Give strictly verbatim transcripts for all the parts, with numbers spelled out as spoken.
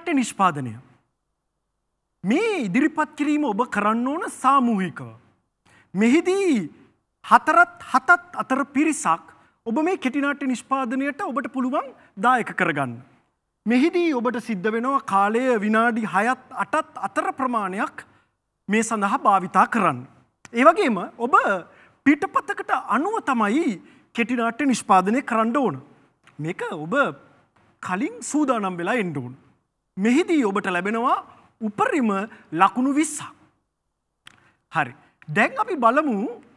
කෙටිනාට්‍ය නිෂ්පාදනය මේ ඉදිරිපත් කිරීම ඔබ කරන්න ඕන සාමූහිකව. මෙහිදී හතරත් හතත් අතර පිරිසක් ඔබ මේ කෙටිනාට්‍ය නිෂ්පාදනයට ඔබට පුළුවන් දායක කරගන්න. මෙහිදී ඔබට සිද්ධ වෙනවා කාලය විනාඩි හයත් අටත් අතර ප්‍රමාණයක් මේ සඳහා භාවිතා කරන්න. ඒ වගේම ඔබ පිටපතකට අනුව තමයි කෙටිනාට්‍ය නිෂ්පාදනය කරන්න ඕන. මේක ඔබ කලින් සූදානම් වෙලා එන්න ඕන. මෙහිදී ඔබට ලැබෙනවා උපරිම ලකුණු විස්සක්. හරි. දැන් අපි බලමු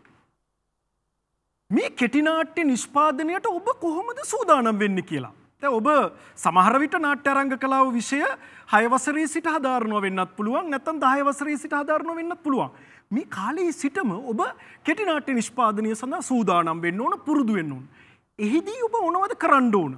මේ කෙටිනාට්‍ය නිෂ්පාදනයට ඔබ කොහොමද සූදානම් වෙන්නේ කියලා. දැන් ඔබ සමහර විට නාට්‍ය අරංග කලාව විෂය හය වසරේ සිට හදාරනවා වෙන්නත් පුළුවන්, නැත්නම් දහය වසරේ සිට හදාරනවා වෙන්නත් පුළුවන්. මේ කාලේ සිටම ඔබ කෙටිනාට්‍ය නිෂ්පාදනය සඳහා සූදානම් වෙන්න ඕන, පුරුදු වෙන්න ඕන. එහිදී ඔබ මොනවද කරන්න ඕන?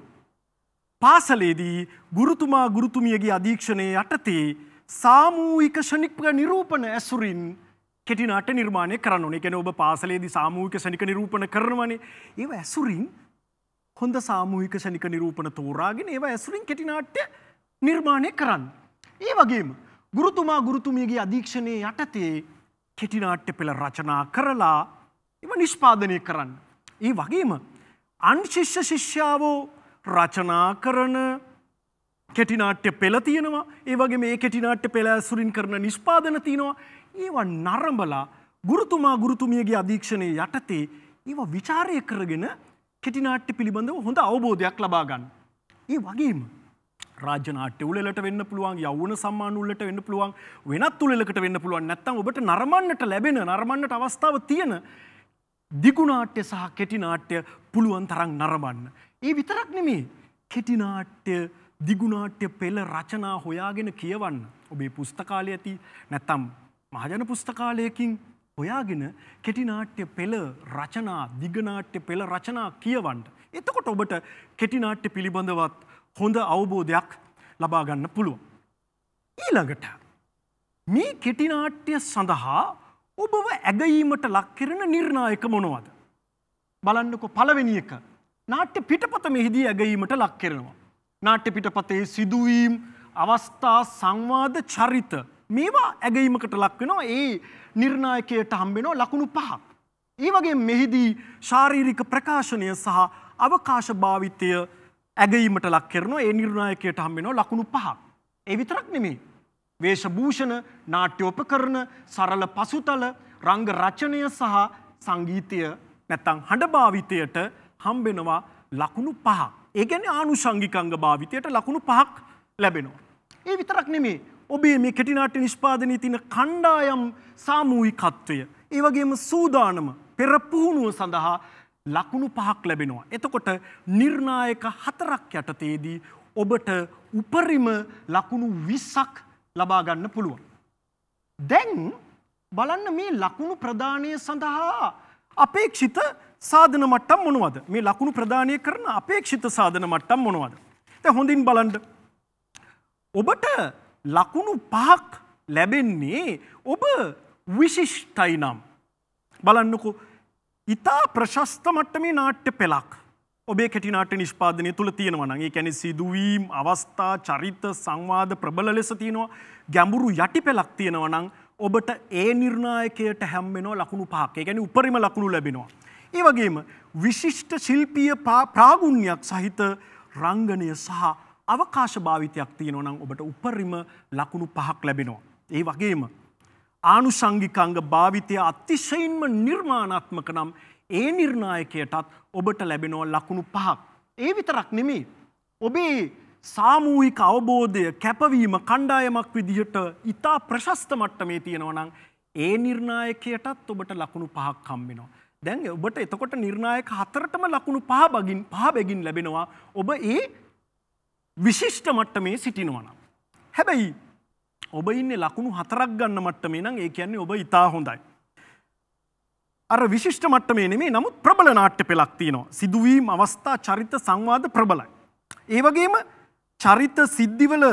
පාසලේදී ගුරුතුමා ගුරුතුමියගේ අධීක්ෂණයේ යටතේ සාමූහික ශනික නිරූපණ ඇසුරින් කෙටිනාට්‍ය නිර්මාණය කරන්න ඕනේ. ඒ කියන්නේ ඔබ පාසලේදී සාමූහික ශනික නිරූපණ කරනවනේ. ඒව ඇසුරින් හොඳ සාමූහික ශනික නිරූපණ තෝරාගෙන ඒව ඇසුරින් කෙටිනාට්‍ය නිර්මාණය කරන්න. ඒ වගේම ගුරුතුමා ගුරුතුමියගේ අධීක්ෂණයේ යටතේ කෙටිනාට්‍ය පෙළ රචනා කරලා ඒව නිෂ්පාදනය කරන්න. ඒ වගේම අන් ශිෂ්‍ය ශිෂ්‍යාවෝ රචනා කරන කෙටිනාට්‍ය පෙළ තියෙනවා. ඒ වගේ මේ කෙටිනාට්‍ය පෙළ ඇසුරින් කරන නිෂ්පාදන තියෙනවා. ඒවා නරඹලා ගුරුතුමා ගුරුතුමියගේ අධීක්ෂණයේ යටතේ ඒවා විචාරය කරගෙන කෙටිනාට්‍ය පිළිබඳව හොඳ අවබෝධයක් ලබා ගන්න. ඒ වගේම රාජ්‍ය නාට්‍ය උළෙලට වෙන්න පුළුවන්, යෞවන සම්මාන උළෙලට වෙන්න පුළුවන්, වෙනත් උළෙලකට වෙන්න පුළුවන්. නැත්නම් ඔබට නරඹන්නට ලැබෙන, නරඹන්නට අවස්ථාව තියෙන දිගු නාට්‍ය සහ කෙටිනාට්‍ය පුළුවන් තරම් නරඹන්න. ඒ විතරක් නෙමෙයි. කෙටිනාට්‍ය දිගුනාට්‍ය පෙළ රචනා හොයාගෙන කියවන්න. ඔබේ පුස්තකාලය ඇති නැත්නම් මහජන පුස්තකාලයකින් හොයාගෙන කෙටිනාට්‍ය පෙළ රචනා, දිගනාට්‍ය පෙළ රචනා කියවන්න. එතකොට ඔබට කෙටිනාට්‍ය පිළිබඳවත් හොඳ අවබෝධයක් ලබා ගන්න පුළුවන්. ඊළඟට මේ කෙටිනාට්‍ය සඳහා ඔබව ඇගයීමට ලක් කරන නිර්ණායක මොනවද? බලන්නකො පළවෙනි එක. නාට්‍ය පිටපත මෙහිදී ඇගයීමට ලක් කරනවා. නාට්‍ය පිටපතේ සිදුවීම්, අවස්ථා, සංවාද, චරිත මේවා ඇගීමකට ලක් වෙනවා. ඒ නිර්ණායකයට හම්බ වෙනවා ලකුණු පහක්. ඒ වගේම මෙහිදී ශාරීරික ප්‍රකාශනය සහ අවකාශ භාවිතය ඇගීමට ලක් කරනවා. ඒ නිර්ණායකයට හම්බ වෙනවා ලකුණු පහක්. ඒ විතරක් නෙමෙයි. වේශභූෂණ, නාට්‍ය උපකරණ, සරල පසුතල, රංග රචනය සහ සංගීතය නැත්නම් හඬ භාවිතයට හම්බ වෙනවා ලකුණු පහක්. ඒ කියන්නේ ආනුෂංගික අංග භාවිතයට ලකුණු පහක් ලැබෙනවා. ඒ විතරක් නෙමෙයි. ඔබේ මේ කෙටිනාට්‍ය නිෂ්පාදනයේ තියෙන කණ්ඩායම් සාමූහිකත්වය, ඒ වගේම සූදානම, පෙර පුහුණුව සඳහා ලකුණු පහක් ලැබෙනවා. එතකොට නිර්ණායක හතරක් යටතේදී ඔබට උපරිම ලකුණු විස්සක් ලබා ගන්න පුළුවන්. දැන් බලන්න මේ ලකුණු ප්‍රදානය සඳහා අපේක්ෂිත සාධන මට්ටම් මොනවද? මේ ලකුණු ප්‍රදානය කරන අපේක්ෂිත සාධන මට්ටම් මොනවද? දැන් හොඳින් බලන්න. ඔබට ලකුණු පහක් ලැබෙන්නේ ඔබ විශිෂ්ටයි නම්. බලන්නකෝ, ඉතා ප්‍රශස්ත මට්ටමේ නාට්‍ය පෙළක් ඔබේ කෙටිනාට්‍ය නිෂ්පාදනය තුළ තියෙනවා නම්, ඒ කියන්නේ සිදුවීම්, අවස්ථා, චරිත, සංවාද ප්‍රබල ලෙස තියෙනවා, ගැඹුරු යටි පෙළක් තියෙනවා නම් ඔබට ඒ නිර්ණායකයට හැම් වෙනවා ලකුණු පහක්. ඒ කියන්නේ උපරිම ලකුණු ලැබෙනවා. ඒ වගේම විශිෂ්ට ශිල්පීය ප්‍රාගුණ්‍යයක් සහිත රංගනය සහ අවකාශ භාවිතයක් තියෙනවා නම් ඔබට උපරිම ලකුණු පහක් ලැබෙනවා. ඒ වගේම ආනුෂංගික අංග භාවිතය අතිශයින්ම නිර්මාණාත්මක නම් ඒ නිර්ණායකයටත් ඔබට ලැබෙනවා ලකුණු පහක්. ඒ විතරක් නෙමෙයි. ඔබේ සාමූහික අවබෝධය, කැපවීම කණ්ඩායමක් විදිහට ඉතා ප්‍රශස්ත මට්ටමේ තියෙනවා නම් ඒ නිර්ණායකයටත් ඔබට ලකුණු පහක් හම්බ වෙනවා. දැන් ඔබට එතකොට නිර්ණායක හතරටම ලකුණු පහ බගින් පහ බැගින් ලැබෙනවා ඔබ ඒ විශිෂ්ට මට්ටමේ සිටිනවා නම්. හැබැයි ඔබ ඉන්නේ ලකුණු හතරක් ගන්න මට්ටමේ නම් ඒ කියන්නේ ඔබ ඉතා හොඳයි. අර විශිෂ්ට මට්ටමේ නෙමෙයි, නමුත් ප්‍රබල නාට්‍ය පෙළක් තියෙනවා. සිදුවීම්, අවස්ථා, චරිත, සංවාද ප්‍රබලයි. ඒ වගේම චරිත සිද්ධිවල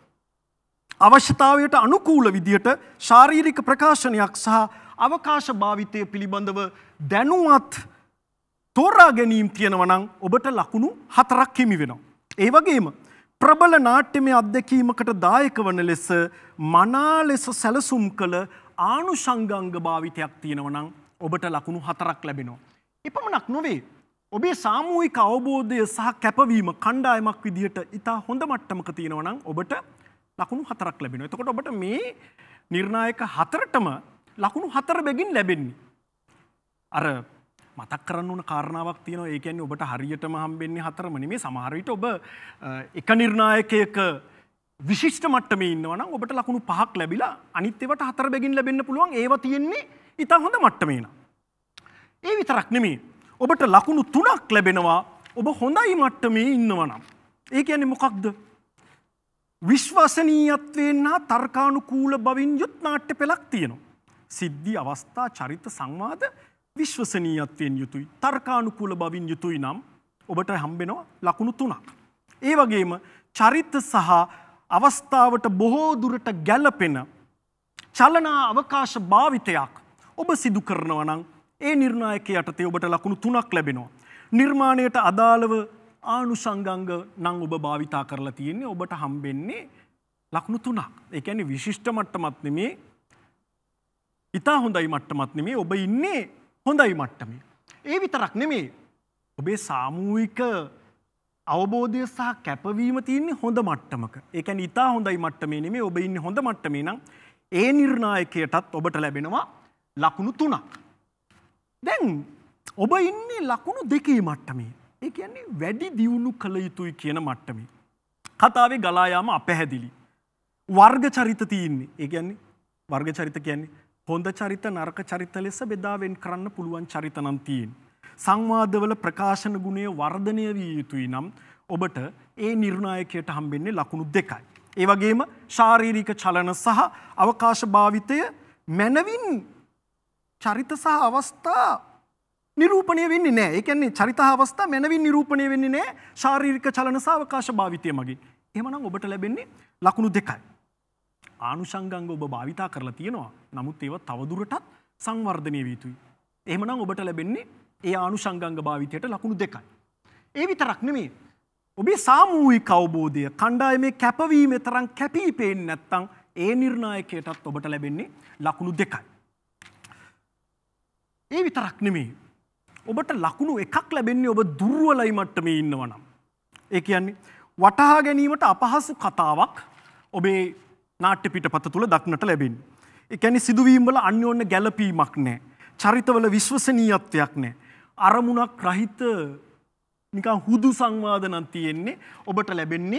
අවශ්‍යතාවයට අනුකූල විදියට ශාරීරික ප්‍රකාශනයක් සහ අවකාශ භාවිතය පිළිබඳව දැනුවත් තෝරා ගැනීම තියෙනවා නම් ඔබට ලකුණු හතරක් හිමි වෙනවා. ඒ වගේම ප්‍රබල නාට්‍යමය අත්දැකීමකට දායක වන ලෙස මනා ලෙස සැලසුම් කළ ආනුෂංගාංග භාවිතයක් තියෙනවා නම් ඔබට ලකුණු හතරක් ලැබෙනවා. එපමණක් නොවේ. ඔබේ සාමූහික අවබෝධය සහ කැපවීම කණ්ඩායමක් විදිහට ඉතා හොඳ මට්ටමක තියෙනවා නම් ඔබට ලකුණු හතරක් ලැබෙනවා. එතකොට ඔබට මේ නිර්ණායක හතරටම ලකුණු හතර බැගින් ලැබෙන්නේ. අර මතක් කරන්න ඕන කාරණාවක් තියෙනවා. ඒ කියන්නේ ඔබට හරියටම හම්බෙන්නේ හතරම නෙමෙයි. සමහර විට ඔබ එක නිර්ණායකයක විශිෂ්ට මට්ටමේ ඉන්නවා නම් ඔබට ලකුණු පහක් ලැබිලා අනිත් ඒවාට හතර බැගින් ලැබෙන්න පුළුවන්. ඒවා තියෙන්නේ ඉතා හොඳ මට්ටමේ න ะ. ඒ විතරක් නෙමෙයි. ඔබට ලකුණු තුනක් ලැබෙනවා ඔබ හොඳයි මට්ටමේ ඉන්නවා නම්. ඒ කියන්නේ මොකක්ද? විශ්වසනීයත්වයෙන් හා තර්කානුකූල බවින් යුත් නාට්‍ය පෙළක් තියෙනවා. සිද්ධි අවස්ථා චරිත සංවාද විශ්වසනීයත්වයෙන් යුතුයි තර්කානුකූල බවින් යුතුයි නම් ඔබට හම්බෙනවා ලකුණු තුනක්. ඒ වගේම චරිත සහ අවස්ථාවට බොහෝ දුරට ගැළපෙන චලනා අවකාශ භාවිතයක් ඔබ සිදු කරනවා නම් ඒ නිර්ණායකය යටතේ ඔබට ලකුණු තුනක් ලැබෙනවා. නිර්මාණයට අදාළව ආනුෂංගාංග නම් ඔබ භාවිතා කරලා තියෙන්නේ ඔබට හම්බෙන්නේ ලකුණු තුනක්. ඒ කියන්නේ විශිෂ්ට මට්ටමක් නෙමේ, ඉතා හොඳයි මට්ටමක් නෙමේ, ඔබ ඉන්නේ හොඳයි මට්ටමේ. ඒ විතරක් නෙමේ. ඔබේ සාමූහික අවබෝධය සහ කැපවීම තියෙන්නේ හොඳ මට්ටමක. ඒ කියන්නේ ඉතා හොඳයි මට්ටමේ නෙමේ, ඔබ ඉන්නේ හොඳ මට්ටමේ නම් ඒ නිර්ණායකයටත් ඔබට ලැබෙනවා ලකුණු තුනක්. දැන් ඔබ ඉන්නේ ලකුණු දෙකේ මට්ටමේ. ඒ කියන්නේ වැඩි දියුණු කළ යුතුයි කියන මට්ටමේ. කතාවේ ගලා යාම අපැහැදිලි. වර්ග චරිත තියෙන්නේ. ඒ කියන්නේ වර්ග චරිත කියන්නේ හොඳ චරිත නරක චරිත ලෙස බෙදා වෙන් කරන්න පුළුවන් චරිත නම් තියෙන්නේ. සංවාදවල ප්‍රකාශන ගුණය වර්ධනය විය යුතුයි නම් ඔබට ඒ නිර්ණායකයට හම්බෙන්නේ ලකුණු දෙකයි. ඒ වගේම ශාරීරික චලන සහ අවකාශ භාවිතය මනවින් චරිත සහ අවස්ථා නිරූපණය වෙන්නේ නැහැ. ඒ කියන්නේ චරිත අවස්ථා මනවින් නිරූපණය වෙන්නේ නැහැ ශාරීරික චලන සහ අවකාශ භාවිතය මගින්. එහෙමනම් ඔබට ලැබෙන්නේ ලකුණු දෙකයි. ආනුෂංගාංග ඔබ භාවිතා කරලා තියෙනවා. නමුත් ඒවා තවදුරටත් සංවර්ධනය විය යුතුයි. එහෙමනම් ඔබට ලැබෙන්නේ ඒ ආනුෂංගාංග භාවිතයට ලකුණු දෙකයි. ඒ විතරක් නෙමෙයි. ඔබේ සාමූහික අවබෝධය කණ්ඩායමේ කැපවීමේ තරම් කැපී පෙනෙන්නේ නැත්නම් ඒ නිර්ණායකයටත් ඔබට ලැබෙන්නේ ලකුණු දෙකයි. ඒ විතරක් නෙමෙයි. ඔබට ලකුණු එකක් ලැබෙන්නේ ඔබ දුර්වලයි මට්ටමේ ඉන්නවා නම්. ඒ කියන්නේ වටහා ගැනීමට අපහසු කතාවක් ඔබේ නාට්‍ය පිටපත තුල දක්නට ලැබෙන්නේ. ඒ කියන්නේ සිදුවීම් වල අන්‍යෝන්‍ය ගැළපීමක් නැහැ. චරිතවල විශ්වසනීයත්වයක් නැහැ. අරමුණක් රහිත නිකන් හුදු සංවාද නම් තියෙන්නේ. ඔබට ලැබෙන්නේ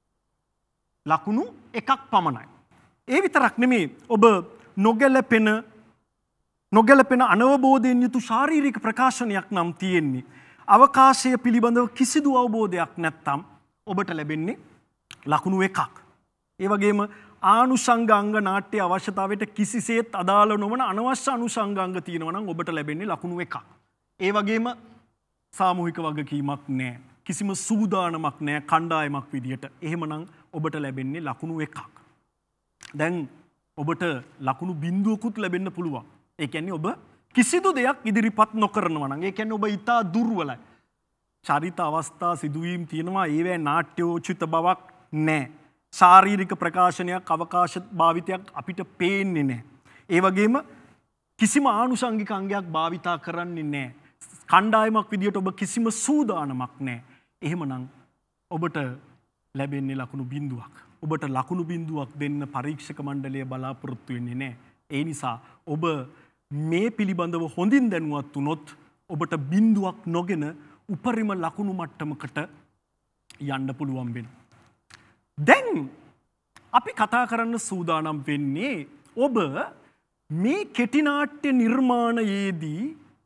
ලකුණු එකක් පමණයි. ඒ විතරක් නෙමෙයි. ඔබ නොගැළපෙන නොගැළපෙන අනවබෝධයෙන් යුතු ශාරීරික ප්‍රකාශනයක් නම් තියෙන්නේ. අවකාශය පිළිබඳව කිසිදු අවබෝධයක් නැත්නම් ඔබට ලැබෙන්නේ ලකුණු එකක්. ඒ වගේම ආනුෂංගාංග නාට්‍ය අවශ්‍යතාවයට කිසිසේත් අදාළ නොවන අනවශ්‍ය අනුෂංගාංග තියෙනවා නම් ඔබට ලැබෙන්නේ ලකුණු එකක්. ඒ වගේම සාමූහික වගකීමක් නැහැ. කිසිම සූදානමක් නැහැ කණ්ඩායමක් විදියට. එහෙමනම් ඔබට ලැබෙන්නේ ලකුණු එකක්. දැන් ඔබට ලකුණු බිඳුවකුත් ලැබෙන්න පුළුවන්. ඒ කියන්නේ ඔබ කිසිදු දෙයක් ඉදිරිපත් නොකරනවා නම් ඒ කියන්නේ ඔබ ඊටා දුර්වලයි. චරිත අවස්ථා සිදුවීම් තියෙනවා ඒවැ නාට්‍යෝචිත බවක් නැහැ. ශාරීරික ප්‍රකාශනයක් අවකාශ භාවිතයක් අපිට පේන්නේ නැහැ. ඒ වගේම කිසිම ආනුෂංගික අංගයක් භාවිතා කරන්නේ නැහැ. කණ්ඩායමක් විදියට ඔබ කිසිම සූදානමක් නැහැ. එහෙමනම් ඔබට ලැබෙන්නේ ලකුණු බිඳුවක්. ඔබට ලකුණු බිඳුවක් දෙන්න පරීක්ෂක මණ්ඩලය බලාපොරොත්තු වෙන්නේ නැහැ. ඒ නිසා ඔබ මේ පිළිබඳව හොඳින් දැනුවත් වුණොත් ඔබට බිඳුවක් නොගෙන උපරිම ලකුණු මට්ටමකට යන්න පුළුවන් වෙනවා. දැන් අපි කතා කරන්න සූදානම් වෙන්නේ ඔබ මේ කෙටි නාට්‍ය නිර්මාණයේදී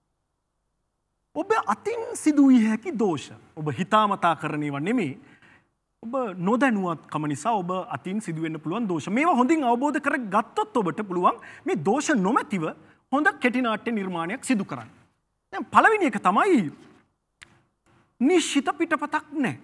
ඔබ අතින් සිදුවිය හැකි දෝෂ. ඔබ හිතාමතා කරන ඒවා නෙමෙයි. ඔබ නොදැනුවත්කම නිසා ඔබ අතින් සිදුවෙන්න පුළුවන් දෝෂ. මේවා හොඳින් අවබෝධ කරගත්තොත් ඔබට පුළුවන් මේ දෝෂ නොමැතිව හොඳ කෙටි නාට්‍ය නිර්මාණයක් සිදු කරන්න. දැන් පළවෙනි එක තමයි නිශ්චිත පිටපතක් නැහැ.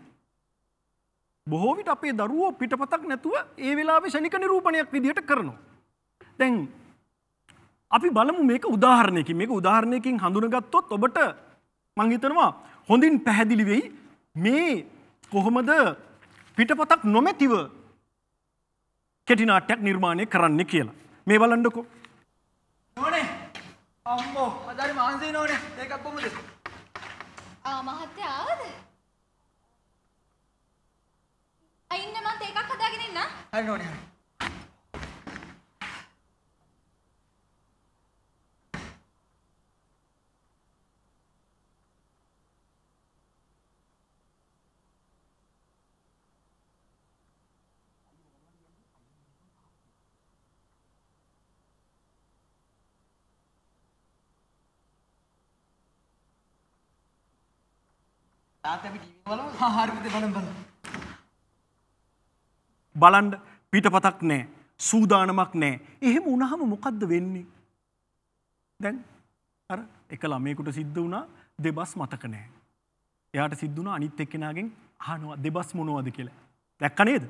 බොහෝ විට අපේ දරුවෝ පිටපතක් නැතුව ඒ වෙලාවේ ශනික නිරූපණයක් විදියට කරනවා. දැන් අපි බලමු මේක උදාහරණයකින්. මේක උදාහරණයකින් හඳුනගත්තොත් ඔබට මම හිතනවා හොඳින් පැහැදිලි වෙයි මේ කොහොමද පිටපතක් නොමැතිව කෙටි නාට්‍යයක් නිර්මාණය කරන්න කියලා. මේ බලන්නකෝ. නෝනේ අම්මෝ අදාරි මාන්සේ නෝනේ ඒකක් කොමුද? ආ මහත්තයා ආවද? අයින්න මම ඒකක් හදාගෙන ඉන්න. හරි නෝනේ හරි. තාත්තා අපි ටීවී බලමු. හා හරි පුතේ බලමු බලමු. බලන්න පිටපතක් නැහැ. සූදානමක් නැහැ. එහෙම වුණාම මොකද්ද වෙන්නේ? දැන් අර එක ළමයෙකුට සිද්ධ වුණා දෙබස් මතක නැහැ. එයාට සිද්ධ වුණා අනිත් එක්කෙනාගෙන් අහනවා දෙබස් මොනවද කියලා. දැක්ක නේද?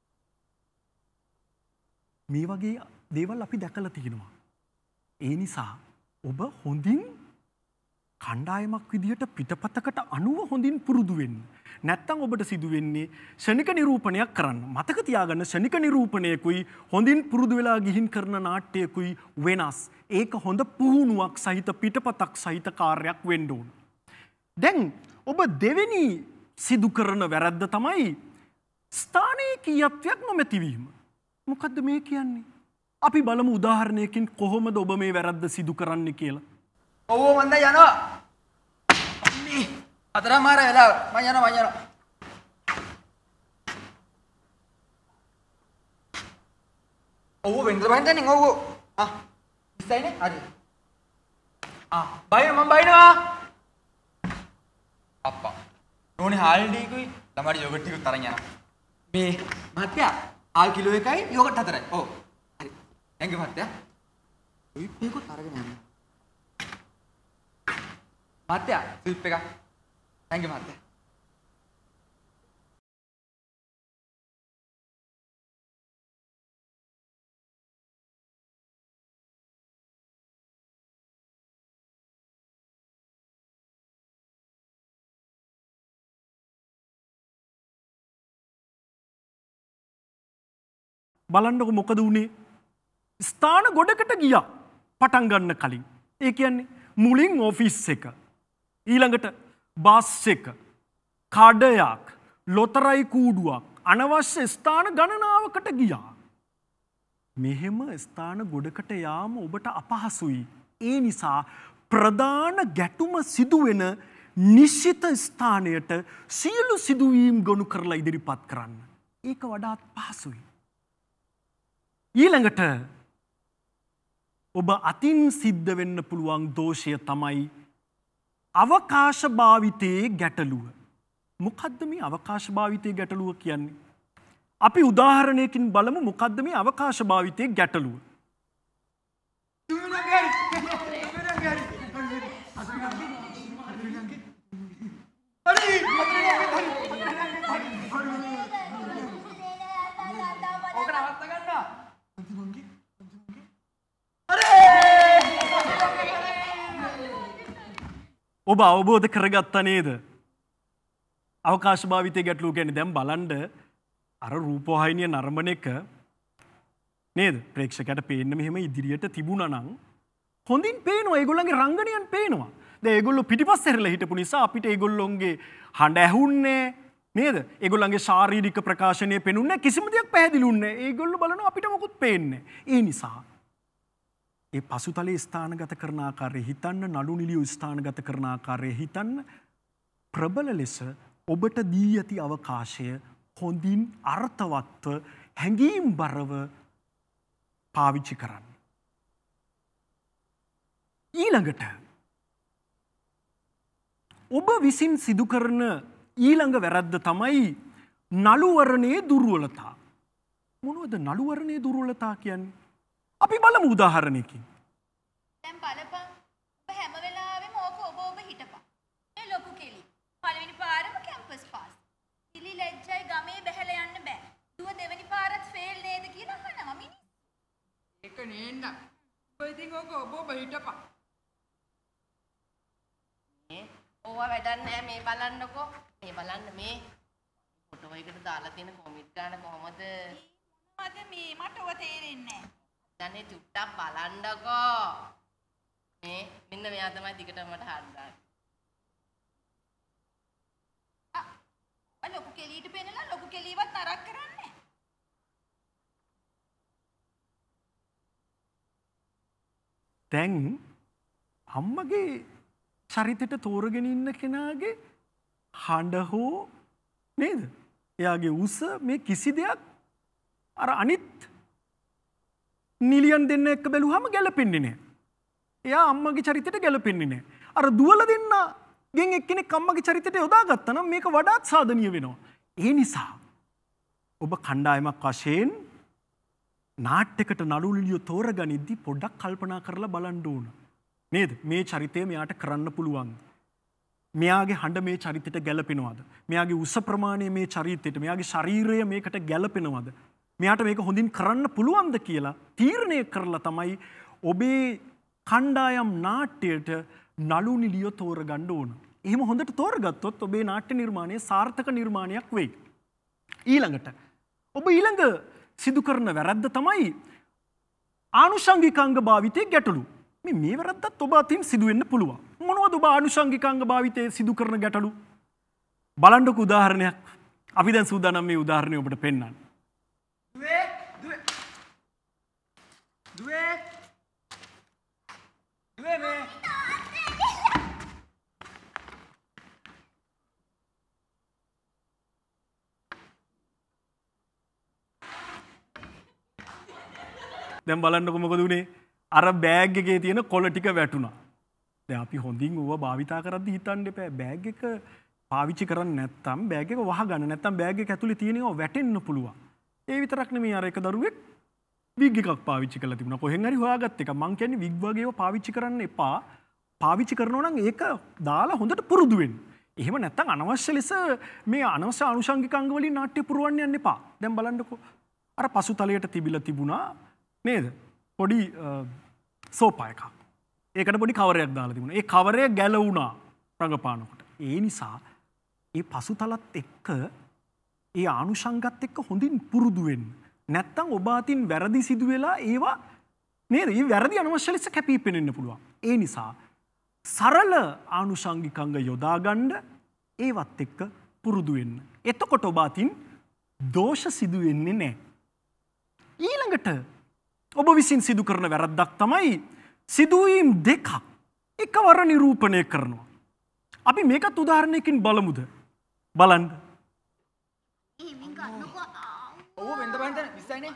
මේ වගේ දේවල් අපි දැකලා තියෙනවා. ඒ නිසා ඔබ හොඳින් කණ්ඩායමක් විදිහට පිටපතකට අනුව හොඳින් පුරුදු වෙන්න. නැත්තම් ඔබට සිදු වෙන්නේ ශනික නිරූපණයක් කරන්න. මතක තියාගන්න ශනික නිරූපණයකුයි හොඳින් පුරුදු වෙලා ගිහින් කරන නාට්‍යයකුයි වෙනස්. ඒක හොඳ පුහුණුවක් සහිත පිටපතක් සහිත කාර්යයක් වෙන්න ඕන. දැන් ඔබ දෙවෙනි සිදු කරන වැරද්ද තමයි ස්ථානයේ කීයත්වයක් නොමැතිවීම. මොකද්ද මේ කියන්නේ? අපි බලමු උදාහරණයකින් කොහොමද ඔබ මේ වැරද්ද සිදු කරන්නේ කියලා. ඔව් මන්ද යනවා. අම්මේ අතරම මාර වෙලා මම යනවා මම යනවා. ඔව් වෙන්ද බහින්දන්නේ ඔව් ඔව්. ආ ඉස්සයිනේ හරි. ආ බයි මම බයිනවා. අප්පා. නෝනේ හාල් ඩීකුයි ළමයි යෝගට් ටිකක් තරන් යනවා. මේ මහත්තයා ආල් කිලෝ එකයි යෝගට් හතරයි. ඔව්. හරි. එංග මහත්තයා. ඔයි මේකත් අරගෙන යන්න. මහත්තයා ස්ලිප් එක. thank you මහත්තයා. බලන්නකො මොකද වුනේ? ස්ථාන ගොඩකට ගියා පටන් ගන්න කලින්. ඒ කියන්නේ මුලින් ඔෆිස් එක, ඊළඟට බස් එක, කඩයක්, ලොතරැයි කූඩුවක්, අනවශ්‍ය ස්ථාන ගණනාවකට ගියා. මෙහෙම ස්ථාන ගොඩකට යාම ඔබට අපහසුයි. ඒ නිසා ප්‍රධාන ගැටුම සිදුවෙන නිශ්චිත ස්ථානයට සියලු සිදුවීම් ගොනු කරලා ඉදිරිපත් කරන්න. ඒක වඩාත් පහසුයි. ඊළඟට ඔබ අතින් සිද්ධ වෙන්න පුළුවන් දෝෂය තමයි අවකාශ භාවිතයේ ගැටලුව. මොකද්ද මේ අවකාශ භාවිතයේ ගැටලුව කියන්නේ? අපි උදාහරණයකින් බලමු මොකද්ද මේ අවකාශ භාවිතයේ ගැටලුව. ඔබ අවබෝධ කරගත්තා නේද? අවකාශ භාවිතයේ ගැටලුව කියන්නේ දැන් බලන්න අර රූපවාහිනිය නරඹන එක නේද? ප්‍රේක්ෂකයට පේන්න මෙහෙම ඉදිරියට තිබුණා නම් හොඳින් පේනවා. ඒගොල්ලන්ගේ රංගනයන් පේනවා. දැන් ඒගොල්ලෝ පිටිපස්සේ හැරලා හිටපු නිසා අපිට ඒගොල්ලොන්ගේ හඬ ඇහුන්නේ නේද? ඒගොල්ලන්ගේ ශාරීරික ප්‍රකාශනය පෙනුන්නේ කිසිම දෙයක් පැහැදිලිුන්නේ නැහැ. ඒගොල්ලෝ බලනවා අපිට මොකුත් පේන්නේ නැහැ. ඒ නිසා ඒ පසුතලයේ ස්ථානගත කරන ආකාරය හිතන්න, නළු නිළිය ස්ථානගත කරන ආකාරය හිතන්න. ප්‍රබල ලෙස ඔබට දී ඇති අවකාශය හොඳින් අර්ථවත්ව හැඟීම්බරව පාවිච්චි කරන්න. ඊළඟට ඔබ විසින් සිදු කරන ඊළඟ වැරද්ද තමයි නළුවරණයේ දුර්වලතා. මොනවද නළුවරණයේ දුර්වලතා කියන්නේ? අපි බලමු උදාහරණයකින්. දැන් බලපන් ඔබ හැම වෙලාවෙම ඕක ඔබ ඔබ හිටපන්. ඒ ලොකු කෙලි. පළවෙනි පාරම කැම්පස් පාස්. ඉලි ලැජ්ජයි ගමේ බැහැලා යන්න බෑ. දුව දෙවෙනි පාරත් ෆේල් නේද කියලා අහනවා මිනිස්. ඒක නේන්න. ඔබ ඉතින් ඕක ඔබ ඔබ හිටපන්. මේ ඕවා වැඩක් නෑ මේ බලන්නකෝ. මේ බලන්න මේ ෆොටෝ එකට දාලා තියෙන කොමෙන්ට් ගන්න කොහමද? මොනවද මේ මට ඔය තේරෙන්නේ නැහැ. දැන් චුට්ටක් බලන්නකෝ. මේ මෙන්න මෙයා තමයි දිගට මට හදාන්නේ. ආ ලොකු කෙලියට පෙන්නලා ලොකු කෙලියවත් නරක කරන්නේ. දැන් අම්මගේ චරිතයට තෝරගෙන ඉන්න කෙනාගේ හඬ හෝ නේද? එයාගේ උස මේ කිසි දෙයක් අර අනිත් නිලියන් දෙන්න එක්ක බැලුවම ගැලපෙන්නේ නැහැ. එයා අම්මගේ චරිතයට ගැලපෙන්නේ නැහැ. අර දුවල දෙන්නගෙන් එක්කෙනෙක් අම්මගේ චරිතයට යොදාගත්තා නම් මේක වඩාත් සාධනීය වෙනවා. ඒ නිසා ඔබ කණ්ඩායමක් වශයෙන් නාට්‍යයකට නළු නිළියෝ තෝරගනිද්දී පොඩ්ඩක් කල්පනා කරලා බලන්න ඕන. නේද? මේ චරිතය මෙයාට කරන්න පුළුවන්. මෙයාගේ හඬ මේ චරිතයට ගැලපෙනවද? මෙයාගේ උස ප්‍රමාණය මේ චරිතයට, මෙයාගේ ශරීරය මේකට ගැලපෙනවද? මෙයාට මේක හොඳින් කරන්න පුළුවන්ද කියලා තීරණය කරලා තමයි ඔබේ කණ්ඩායම් නාට්‍යයට නළු නිළියෝ තෝරගන්න ඕන. එහෙම හොඳට තෝරගත්තොත් ඔබේ නාට්‍ය නිර්මාණය සාර්ථක නිර්මාණයක් වෙයි. ඊළඟට ඔබ ඊළඟ සිදු කරන වැරද්ද තමයි ආනුෂංගිකාංග භාවිතයේ ගැටලු. මේ මේ වැරද්දත් ඔබ අතින් සිදු වෙන්න පුළුවන්. මොනවද ඔබ ආනුෂංගිකාංග භාවිතයේ සිදු කරන ගැටලු? බලන්නකෝ උදාහරණයක්. අපි දැන් සූදානම් මේ උදාහරණය ඔබට පෙන්වන්න. දුවේ දුවේ දුවේ දුවේ මේ දැන් බලන්නකො මොකද උනේ? අර බෑග් එකේ තියෙන කොළ ටික වැටුණා. දැන් අපි හොඳින් ඌව භාවිතා කරද්දි හිතන්න එපා බෑග් එක පාවිච්චි කරන්නේ නැත්නම් බෑග් එක වහගන්න නැත්නම් බෑග් එක ඇතුලේ තියෙනවා වැටෙන්න පුළුවන්. ඒ විතරක් නෙමෙයි අර එක දරුවෙක් විග් එකක් පාවිච්චි කරලා තිබුණා. කොහෙන් හරි හොයාගත්ත එක. මං කියන්නේ විග් වගේ ඒවා පාවිච්චි කරන්න එපා. පාවිච්චි කරනවා නම් ඒක දාලා හොඳට පුරුදු වෙන්න. එහෙම නැත්නම් අනවශ්‍ය ලෙස මේ අනවශ්‍ය අනුෂංගික අංග වලින් නාට්‍ය පුරවන්න යන්න එපා. දැන් බලන්නකෝ. අර පසුතලයට තිබිලා තිබුණා නේද? පොඩි සෝපා එකක්. ඒකට පොඩි කවරයක් දාලා තිබුණා. ඒ කවරය ගැලවුණා රඟපානකොට. ඒ නිසා ඒ පසුතලත් එක්ක ඒ ආනුෂංගත් එක්ක හොඳින් පුරුදු වෙන්න. නැත්තම් ඔබ අතින් වැරදි සිදු වෙලා ඒවා නේද? මේ වැරදි අනවශ්‍ය ලෙස කැපී පෙනෙන්න පුළුවන්. ඒ නිසා සරල ආනුෂංගිකංග යොදා ගන්න ඒවත් එක්ක පුරුදු වෙන්න. එතකොට ඔබ අතින් දෝෂ සිදු වෙන්නේ නැහැ. ඊළඟට ඔබ විසින් සිදු කරන වැරද්දක් තමයි සිදුවීම් දෙකක් එකවර නිරූපණය කරනවා. අපි මේකත් උදාහරණයකින් බලමුද? බලන්න. ඔව් වෙන්ද බහින්ද විශ්සයිනේ.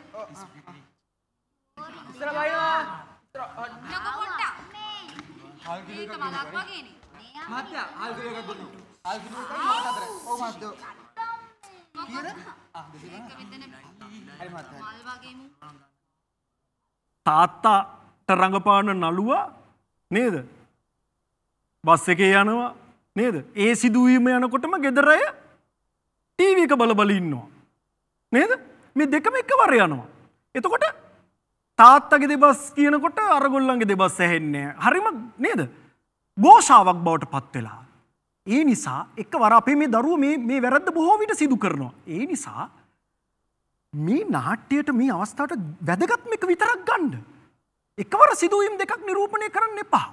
ඉස්සර බයිනවා. ලොකු පොට්ටා හාල් කිලෝ ඒක එකක් මලක් වගේනේ. මාත්‍යා හාල් කිලෝ එකක් දුන්නු. හාල් කිලෝ එකයි මාත් අතර. ඔව් මාත්‍යා. කීයද? ආ දෙසිනා. ඒක මෙතන හරි මාත්‍යා. මල් වගේමු. තාත්තාට රඟපාන නළුවා නේද? බස් එකේ යනවා නේද? ඒ සිදුවීම යනකොටම ගෙදර අය ටීවී එක බල බල ඉන්නවා. නේද? මේ දෙකම එකවර යනවා. එතකොට තාත්තගේ දෙබස් කියනකොට අරගොල්ලන්ගේ දෙබස් ඇහෙන්නේ නැහැ. හරිම නේද? ഘോഷාවක් බවට පත් වෙලා. ඒ නිසා එකවර අපේ මේ දරුවෝ මේ මේ වැරද්ද බොහෝ විට සිදු කරනවා. ඒ නිසා මේ නාට්‍යයට මේ අවස්ථාවට වැදගත් මේක විතරක් ගන්න. එකවර සිදුවීම් දෙකක් නිරූපණය කරන්න එපා.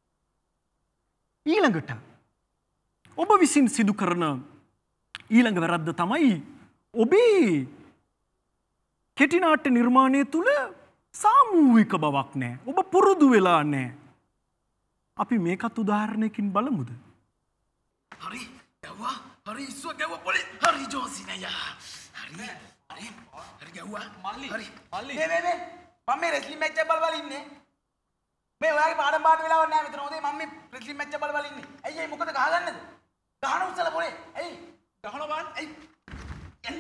ඊළඟට ඔබ විසින් සිදු කරන ඊළඟ වැරද්ද තමයි ඔබේ කෙටි නාට්‍ය නිර්මාණය තුල සාමූහික බවක් නැහැ. ඔබ පුරුදු වෙලා නැහැ. අපි මේකත් උදාහරණයකින් බලමුද? හරි ගැව්වා හරි ඉස්සුව ගැව්වා පොලි හරි ජෝසිනයා හරි හරි හරි ගැව්වා මල්ලි හරි මල්ලි මේ මේ මේ මම මේ රෙස්ලින් මැච් එක බල බල ඉන්නේ මේ ඔයාගේ පාඩම් පාඩම් වෙලාවක් නැහැ මෙතන හොඳේ මම මේ රෙස්ලින් මැච් එක බල බල ඉන්නේ ඇයි ඒ මොකද ගහගන්නද ගහන උස්සල පොලේ ඇයි ගහනවා බාන්න ඇයි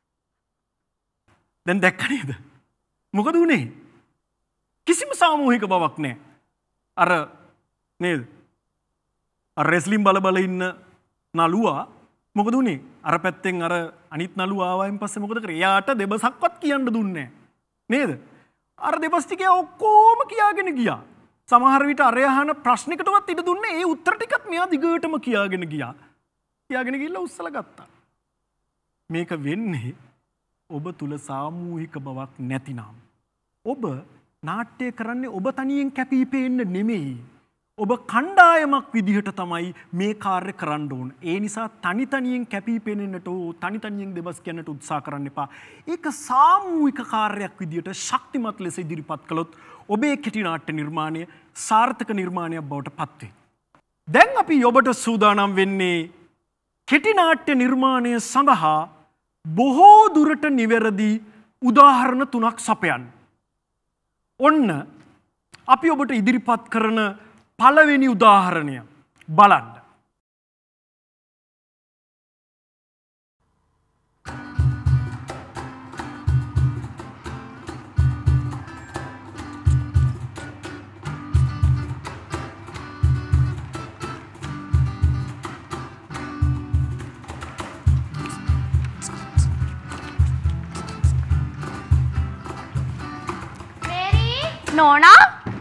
දැන් දැක්ක නේද? මොකද උනේ? කිසිම සාමූහික බවක් නැහැ. අර නේද? අර රෙස්ලින් බල බල ඉන්න නළුවා මොකද උනේ? අර පැත්තෙන් අර අනිත් නළුවා ආවයින් පස්සේ මොකද කරේ? එයාට දෙබසක්වත් කියන්න දුන්නේ නේද? අර දෙබස් ටිකේ ඔක්කොම කියාගෙන ගියා. සමහර විට අර යහන ප්‍රශ්නයකටවත් ඉඩ දුන්නේ ඒ උත්තර ටිකත් මෙයා දිගටම කියාගෙන ගියා. කියාගෙන ගිහිල්ලා උස්සලා ගත්තා. මේක වෙන්නේ ඔබ තුල සාමූහික බවක් නැතිනම්. ඔබ නාට්‍ය කරන්නේ ඔබ තනියෙන් කැපී පෙනෙන්න නෙමෙයි. ඔබ කණ්ඩායමක් විදිහට තමයි මේ කාර්ය කරන්න ඕන. ඒ නිසා තනි තනියෙන් කැපී පෙනෙන්නට ඕ තනි තනියෙන් දෙබස් කියන්නට උත්සාහ කරන්න එපා. ඒක සාමූහික කාර්යයක් විදිහට ශක්තිමත් ලෙස ඉදිරිපත් කළොත් ඔබේ කෙටි නාට්‍ය නිර්මාණය සාර්ථක නිර්මාණයක් බවට පත් වේ. දැන් අපි ඔබට සූදානම් වෙන්නේ කෙටි නාට්‍ය නිර්මාණය සඳහා බොහෝ දුරට නිවැරදි උදාහරණ තුනක් සපයන්න. ඔන්න අපි ඔබට ඉදිරිපත් කරන පළවෙනි උදාහරණය බලන්න. නෝනා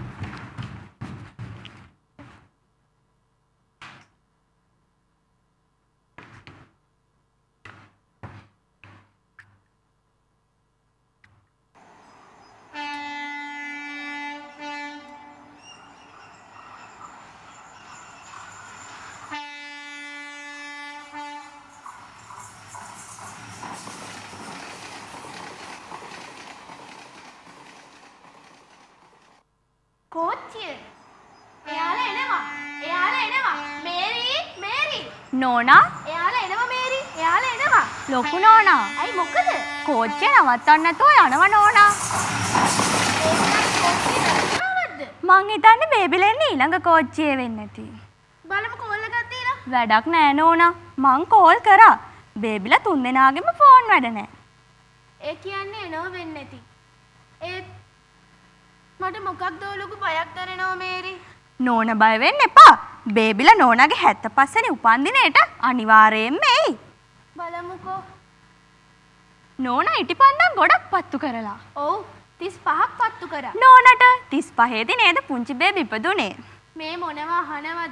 කෝච්චිය එයාලා එනවා එයාලා එනවා මේරි මේරි නෝනා එයාලා එනවා මේරි එයාලා එනවා ලොකු නෝනා අයි මොකද කෝච්චිය නවත්තන්න නැතුව යනවා නෝනා. ඒකයි කෝච්චිය නවත්තනවද මං හිතන්නේ බේබිලා එන්නේ ඊළඟ කෝච්චියේ වෙන්න ඇති. බලමු කෝල් එකක් දීලා වැඩක් නෑ නෝනා. මං කෝල් කරා. බේබිලා තුන් දෙනාගෙම ෆෝන් වැඩ නෑ. ඒ කියන්නේ එනවා වෙන්නේ නැති ඒ මට මොකක්ද ලොකු බයක් දැනෙනවා මේරි. නෝන බය වෙන්න එපා. බේබිලා නෝනාගේ හැත්තෑ පස් වෙනි උපන්දිනේට අනිවාර්යයෙන්ම එයි. බලමුකෝ. නෝනා ඉටිපන්දම් ගොඩක් පත්තු කරලා. ඔව් තිස් පහක් පත්තු කරා. නෝනට තිස් පහේදී නේද පුංචි බේබි ඉපදුනේ. මේ මොනවා අහනවද?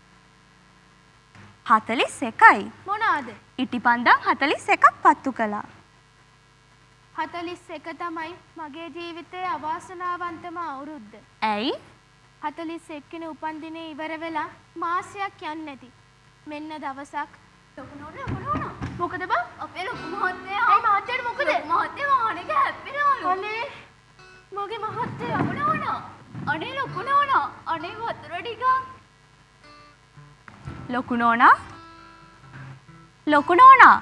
හතළිස් එකයි. මොනවාද? ඉටිපන්දම් හතළිස් එකක් පත්තු කළා. හතළිස් එක තමයි මගේ ජීවිතයේ අවාසනාවන්තම අවුරුද්ද. ඇයි? හතළිස් එක් වෙනි උපන්දිනේ ඉවර වෙලා මාසයක් යන්නේ නැති. මෙන්න දවසක් ලොකු නෝනා මොනවා? මොකද බං? අපේ ලොකු මහත්තයා. අයි මහත්තයාට මොකද? මහත්තයා වාහනේක හැප්පෙනවලු. අනේ මගේ මහත්තයා මොනවා? අනේ ලොකු නෝනා. අනේ වතුර ටිකක්. ලොකු නෝනා? ලොකු නෝනා?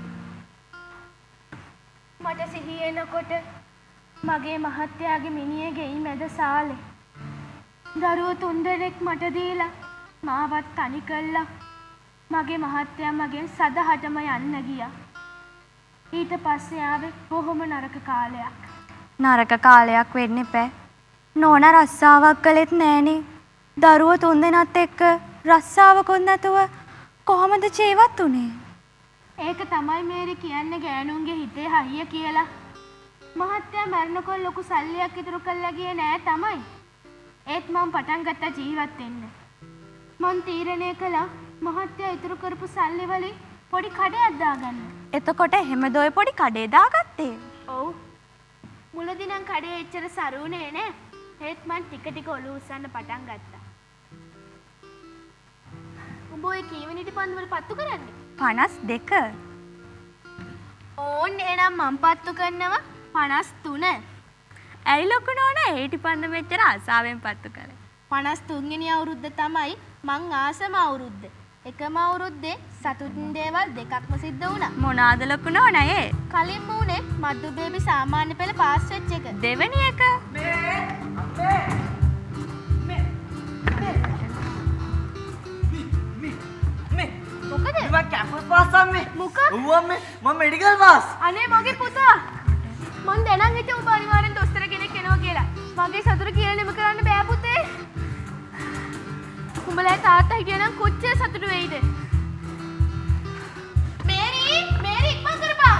මට සිහිය එනකොට මගේ මහත්තයාගේ මිනිහේ ගෙයි මැද සාලේ දරුවෝ තුන්දෙනෙක් මට දීලා මාවත් තනි කළා. මගේ මහත්තයා මගෙන් සදහටම යන්න ගියා. ඊට පස්සේ ආවේ බොහොම නරක කාලයක්. නරක කාලයක් වෙන්න එපා. නෝනා රස්සාවක් කළෙත් නෑනේ. දරුවෝ තුන්දෙනාත් එක්ක රස්සාවකුත් නැතුව කොහොමද ජීවත් උනේ? ඒක තමයි මේරි කියන්නේ ගෑනුන්ගේ හිතේ හයිය කියලා. මහත්තයා මරණකොට ලොකු සල්ලියක් ඉතුරු කරලා ගියේ නෑ තමයි. ඒත් මම පටන් ගත්තා ජීවත් වෙන්න. මං තීරණය කළා මහත්තයා ඉතුරු කරපු සල්ලි වලින් පොඩි කඩයක් දාගන්න. එතකොට එහෙමද ඔය පොඩි කඩේ දාගත්තේ? ඔව්. මුලදී නම් කඩේ එච්චර සරුනේ නෑ. ඒත් මං ටික ටික ඔලුව උස්සන්න පටන් ගත්තා. උඹ ඔය කීවෙනි ඉටිපන්දු වල පත්තු කරන්නේ? පනස් දෙක. ඕන් එහෙනම් මං පත්තු කරනවා පනස් තුන. ඇයි ලොකු නෝනා ඒ ඉටිපන්දම මෙච්චර ආසාවෙන් පත්තු කරේ? පනස් තුන් වෙනි අවුරුද්ද තමයි මං ආසම අවුරුද්ද. එකම අවුරුද්දේ සතුටින් දේවල් දෙකක්ම සිද්ධ වුණා. මොනවාද ලොකු නෝනා ඒ? කලින් මූනේ මද්දු බේබි සාමාන්‍ය පෙළ පාස් වෙච්ච එක. දෙවෙනි එක මේ අපේ මේ මේ මොකද? මම කැම්පස් පාස් අම්මේ. මොකක්? ඔව් අම්මේ මම මෙඩිකල් පාස්. අනේ මගේ පුතා. මං දැනන් හිටියේ උඹ අනිවාර්යෙන් දොස්තර කෙනෙක් එනවා කියලා. මගේ සතුට කියලා නෙම කරන්න බෑ පුතේ. උඹලා තාත්තා හිටියනම් කොච්චර සතුටු වෙයිද? මේරි මේරි ඉක්මන් කරපන්.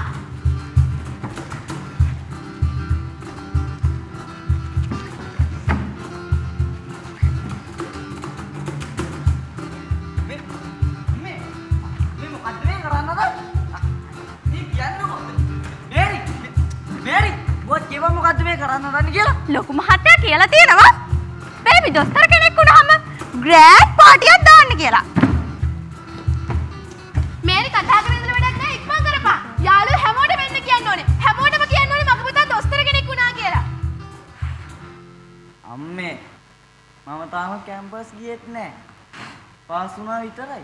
මේ මේ මේ මොකද්ද මේ කරන්නද? මේ කරන්න රන් කියලා. ලොකු මහත්තයා කියලා තියෙනවා බේබි දොස්තර කෙනෙක් වුණාම ග්‍රෑන්ඩ් පාටියක් දාන්න කියලා. මේරි කතා කරන ඉඳලා වැඩක් නැහැ ඉක්මන් කරපන්. යාළුවෝ හැමෝටම එන්න කියන්න ඕනේ. හැමෝටම කියන්න ඕනේ මගේ පුතා දොස්තර කෙනෙක් වුණා කියලා. අම්මේ මම තාම කැම්පස් ගියෙත් නෑ. පාස් වුණා විතරයි.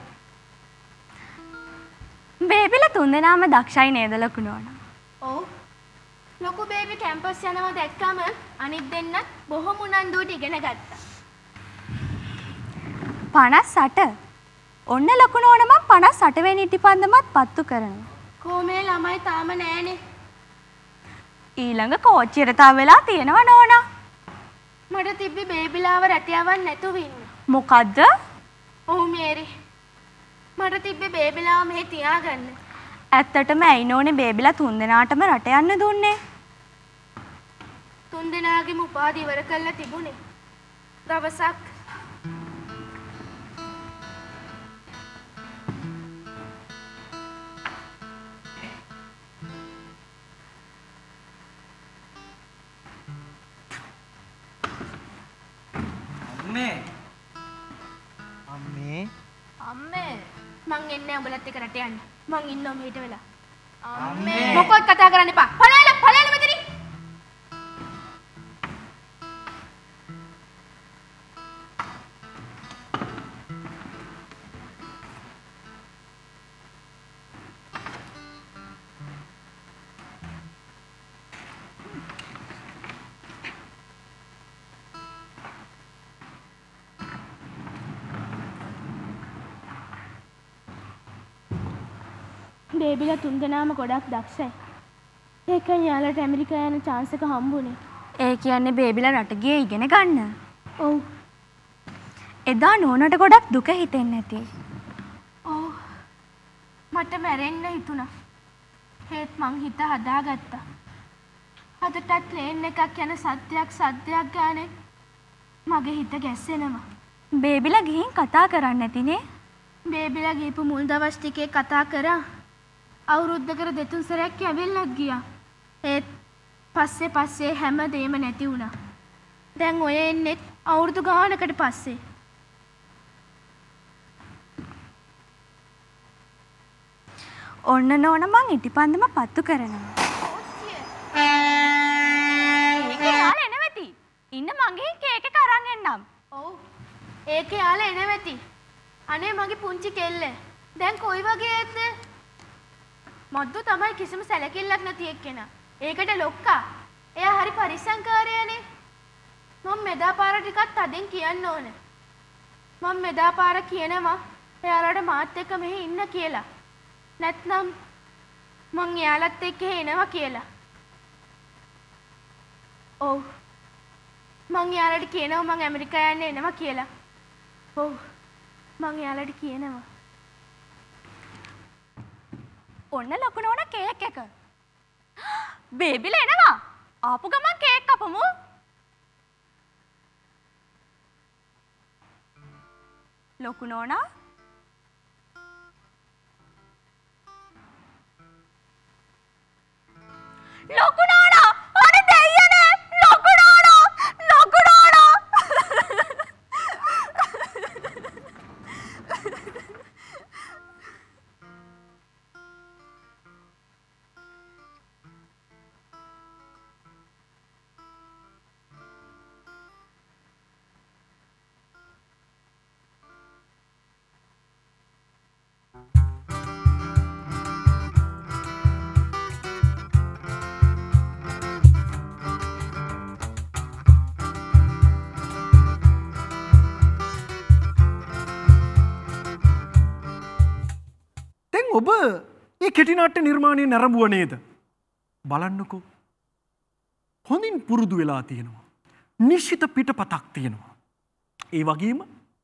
බේබිලා තුන්දෙනාම දක්ෂයි නේද ලොකු නෝනා? ඔව්. ලොකු බේබි කැම්පස් යනවා දැක්කම අනිත් දෙන්නත් බොහොම උනන්දුවට ඉගෙන ගත්තා. පනස් අට. ඔන්න ලොකු නෝනා මම පනස් අට වෙනි ඉටිපන්දමත් පත්තු කරනවා. කොහොමේ ළමයි තාම නෑනේ. ඊළඟ කෝච්චියට තව වෙලා තියෙනවා නෝනා. මට තිබ්බි බේබිලාව රැටියවක් නැතුව ඉන්න. මොකද්ද? ඔව් මේරි. මට තිබ්බේ බේබිලාව මෙහෙ තියාගන්න. ඇත්තටම ඇයි නෝනේ බේබිලා තුන්දෙනාටම රට යන්න දුන්නේ? තුන්දෙනාගේම උපාධි ඉවර කරලා තිබුණේ. දවසක් අම්මේ අම්මේ අම්මේ මං එන්නේ උඹලත් එක්ක රට යන්න. මං ඉන්නවා මෙහෙට වෙලා. අම්මේ මොකවත් කතා කරන්න එපා. පළයලා පළයලා මෙතනින්. බේබිලා තුන්දෙනාම ගොඩක් දක්ෂයි. ඒකයි යාළුවට ඇමරිකා යන chance එක හම්බුනේ. ඒ කියන්නේ බේබිලා රට ගියේ ඉගෙන ගන්න. ඔව්. එදා නෝනට ගොඩක් දුක හිතෙන්නේ නැති. ඔව්. මට මැරෙන්න හිතුණා. ඒත් මං හිත හදාගත්තා. අදටත් ප්ලේන් එකක් යන සද්දයක් සද්දයක් ගානේ මගේ හිත ගැස්සෙනවා. බේබිලා ගිහින් කතා කරන්නේ නැතිනේ. බේබිලා ගිහපු මුල් දවස් ටිකේ කතා කරා. අවුරුද්දකට දෙතුන් සැරයක් ඇවිල්ලත් ගියා. ඒත් පස්සේ පස්සේ හැමදේම නැති වුණා. දැන් ඔය එන්නේ අවුරුදු ගානකට පස්සේ. ඔන්න නෝනා මං ඉටිපන්දම පත්තු කරනවා. ඒකේ යාළ එනවති. ඉන්න මගේ කේක් එක අරන් එන්නම්. ඔව්. ඒකේ යාළ එනවති. අනේ මගේ පුංචි කෙල්ල. දැන් කොයි වගේද? මද්දු තමයි කිසිම සැලකිල්ලක් නැති එක්කෙනා. ඒකට ලොක්කා. එයා හරි පරිස්සම්කාරයනේ. මම මෙදා පාර ටිකක් තදින් කියන්න ඕන. මම මෙදා පාර කියනවා එයාලට මාත් එක්ක මෙහි ඉන්න කියලා. නැත්නම් මං එයාලත් එක්ක එනවා කියලා. ඔව්. මං එයාලට කියනවා මං ඇමරිකා යන්න එනවා කියලා. ඔව්. මං එයාලට කියනවා. ඔන්න ලොකු නෝනා කේක් එක. බේබිලා එනවා. ආපු ගමන් කේක් කපමු. ලොකු නෝනා ලොකු නෝනා අනේ දෙයියනේ ලොකු නෝනා ලොකු නෝනා ඔබ ඒ කෙටිනාට්‍ය නිර්මාණය නැරඹුව නේද? බලන්නකෝ. හොඳින් පුරුදු වෙලා තියෙනවා. නිශ්චිත පිටපතක් තියෙනවා. ඒ වගේම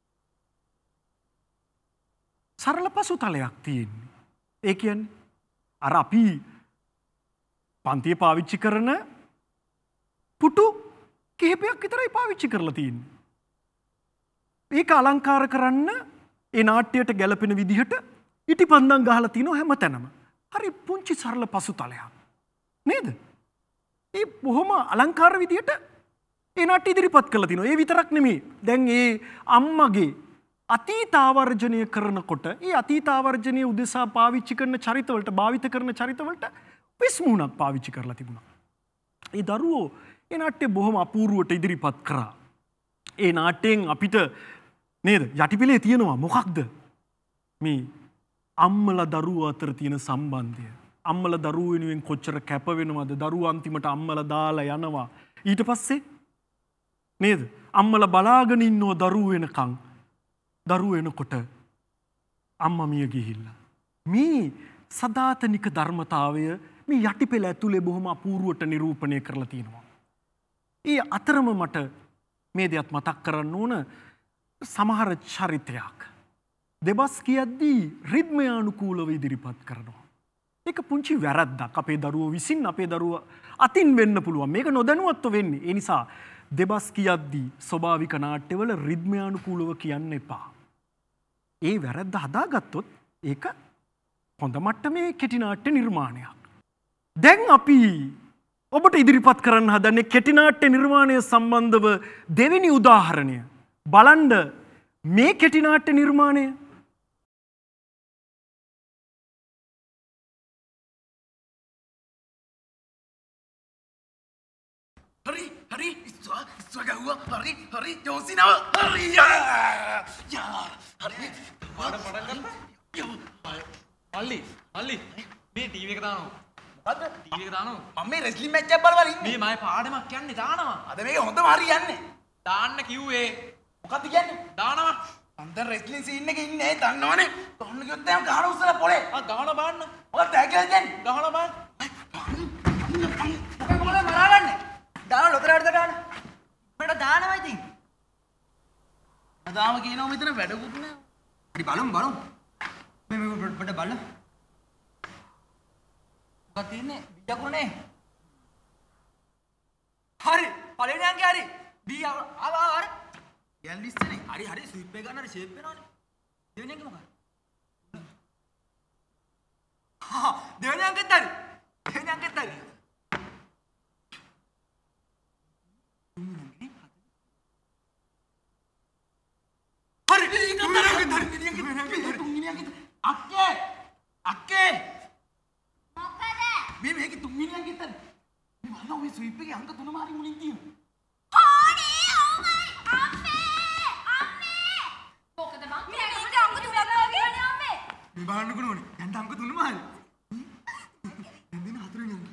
සරල පසුතලයක් තියෙන්නේ. ඒ කියන්නේ අර අපි පන්තිය පාවිච්චි කරන පුටු කිහිපයක් විතරයි පාවිච්චි කරලා තියෙන්නේ. ඒක අලංකාර කරන්න ඒ නාට්‍යයට ගැලපෙන විදිහට ඉටිපන්දම් ගහලා තිනෝ හැම තැනම. හරි පුංචි සරල පසුතලයක්. නේද? ඒ බොහොම අලංකාර විදියට ඒ නාට්‍ය ඉදිරිපත් කළා තිනවා. ඒ විතරක් නෙමෙයි. දැන් ඒ අම්මගේ අතීතාවර්ජනය කරනකොට ඒ අතීතාවර්ජනය උදෙසා පාවිච්චි කරන චරිතවලට භාවිත කරන චරිතවලට විස්මුණක් පාවිච්චි කරලා තිබුණා. ඒ දරුවෝ ඒ නාට්‍ය බොහොම අපූර්වට ඉදිරිපත් කරා. ඒ නාට්‍යයෙන් අපිට නේද යටිපිලේ තියෙනවා මොකක්ද මේ අම්මලා දරුවෝ අතර තියෙන සම්බන්ධය. අම්මලා දරුවෝ වෙනුවෙන් කොච්චර කැප වෙනවද? දරුවෝ අන්තිමට අම්මලා දාලා යනවා. ඊට පස්සේ නේද අම්මලා බලාගෙන ඉන්නව දරුවෝ වෙනකන්. දරුවෝ එනකොට අම්මා මිය ගිහිල්ලා. මේ සදාතනික ධර්මතාවය මේ යටිපෙළ ඇතුලේ බොහොම අපූර්වට නිරූපණය කරලා තියෙනවා. ඒ අතරම මට මේ දෙයක් මතක් කරන්න ඕන සමහර චරිතයක්. දෙබස් කියද්දී රිද්මයානුකූලව ඉදිරිපත් කරනවා. ඒක පුංචි වැරද්දක්. අපේ දරුවෝ විසින් අපේ දරුවා අතින් වෙන්න පුළුවන්. මේක නොදැනුවත්ව වෙන්නේ. ඒ නිසා දෙබස් කියද්දී ස්වභාවික නාට්‍යවල රිද්මයානුකූලව කියන්න එපා. ඒ වැරද්ද හදාගත්තොත් ඒක හොඳ මට්ටමේ කෙටි නාට්‍ය නිර්මාණයක්. දැන් අපි ඔබට ඉදිරිපත් කරන්න හදන්නේ කෙටි නාට්‍ය නිර්මාණය සම්බන්ධව දෙවෙනි උදාහරණය. බලන්න මේ කෙටි නාට්‍ය නිර්මාණය. හරි හරි ඉස්වා ඉස්වා ගැහුවා. හරි හරි ජෝසිනව. හරි යා යා හරි පාඩ පටන් ගත්තා. අල්ලි අල්ලි මේ ටීවී එක දානවා. මොකද්ද? ටීවී එක දානවා. මම මේ රෙස්ලින් මැච් එකක් බලවල ඉන්නේ. මේ මම පාඩමක් යන්නේ දානවා. අද මේක හොඳම හරි යන්නේ. දාන්න කිව්වේ. මොකද්ද කියන්නේ? දානවා. අන්තර රෙස්ලින් සීන් එකේ ඉන්නේ දන්නවනේ. ගහන්න කිව්වොත් එහෙනම් ගහන උස්සලා පොලේ. ආ ගහන බාන්න. මොකක්ද තෑ කියලා කියන්නේ? ගහන බාන්න. මොකද මොකද මරාලන්නේ? දාන ලොතරට දාන. මට දානවා ඉතින්. අදාම කියනවා මෙතන වැඩකුත් නෑ. හරි බලමු බලමු. මේ මේ පොඩ බලන්න. මොකක්ද තියෙන්නේ? බිජකුනේ. හරි පළවෙනි අංකේ හරි. බී ආව ආව හරි. යන් ලිස්ට්නේ. හරි හරි ස්විප් එක ගන්න හරි ෂේප් වෙනවනේ. දෙවෙනි අංකේ මොකක්ද? හා දෙවෙනි අංකෙත් හරි. දෙවෙනි අංකෙත් හරි. අක්කේ අක්කේ මොකද? මේ මේකේ තුන්වෙනි අංකෙ තන මේ මම ඔය ස්විප් එකේ අංක තුනම හරි මුලින් තියෙනවා. හොනේ ඕමයි අම්මේ අම්මේ මොකද මං මේ මේක අංක තුනක් වගේනේ අම්මේ. මේ බලන්නකො නෝනේ. දැන් අංක තුනම හරි. දැන් දෙන හතරවෙනි අංකෙ.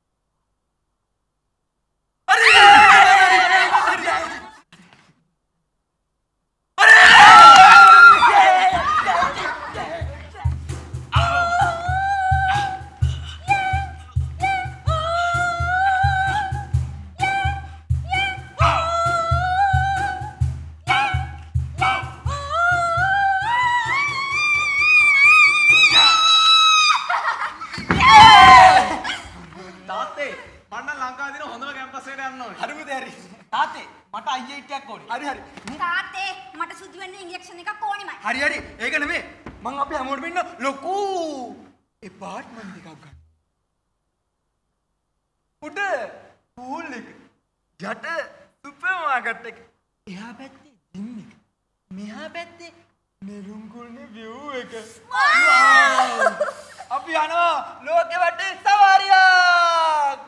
හරි හරි ඒක නෙමෙයි මං අපි හැමෝටම ඉන්න ලොකු එපාර්ට්මන්ට් එකක් ගන්න. උඩ පූල් එක යට සුපර් මාකට් එක එහා පැත්තේ ජිම් එක මෙහා පැත්තේ නෙළුම් කුල්නේ view එක. අපි යනවා ලෝකෙ වටේ සවාරියක්.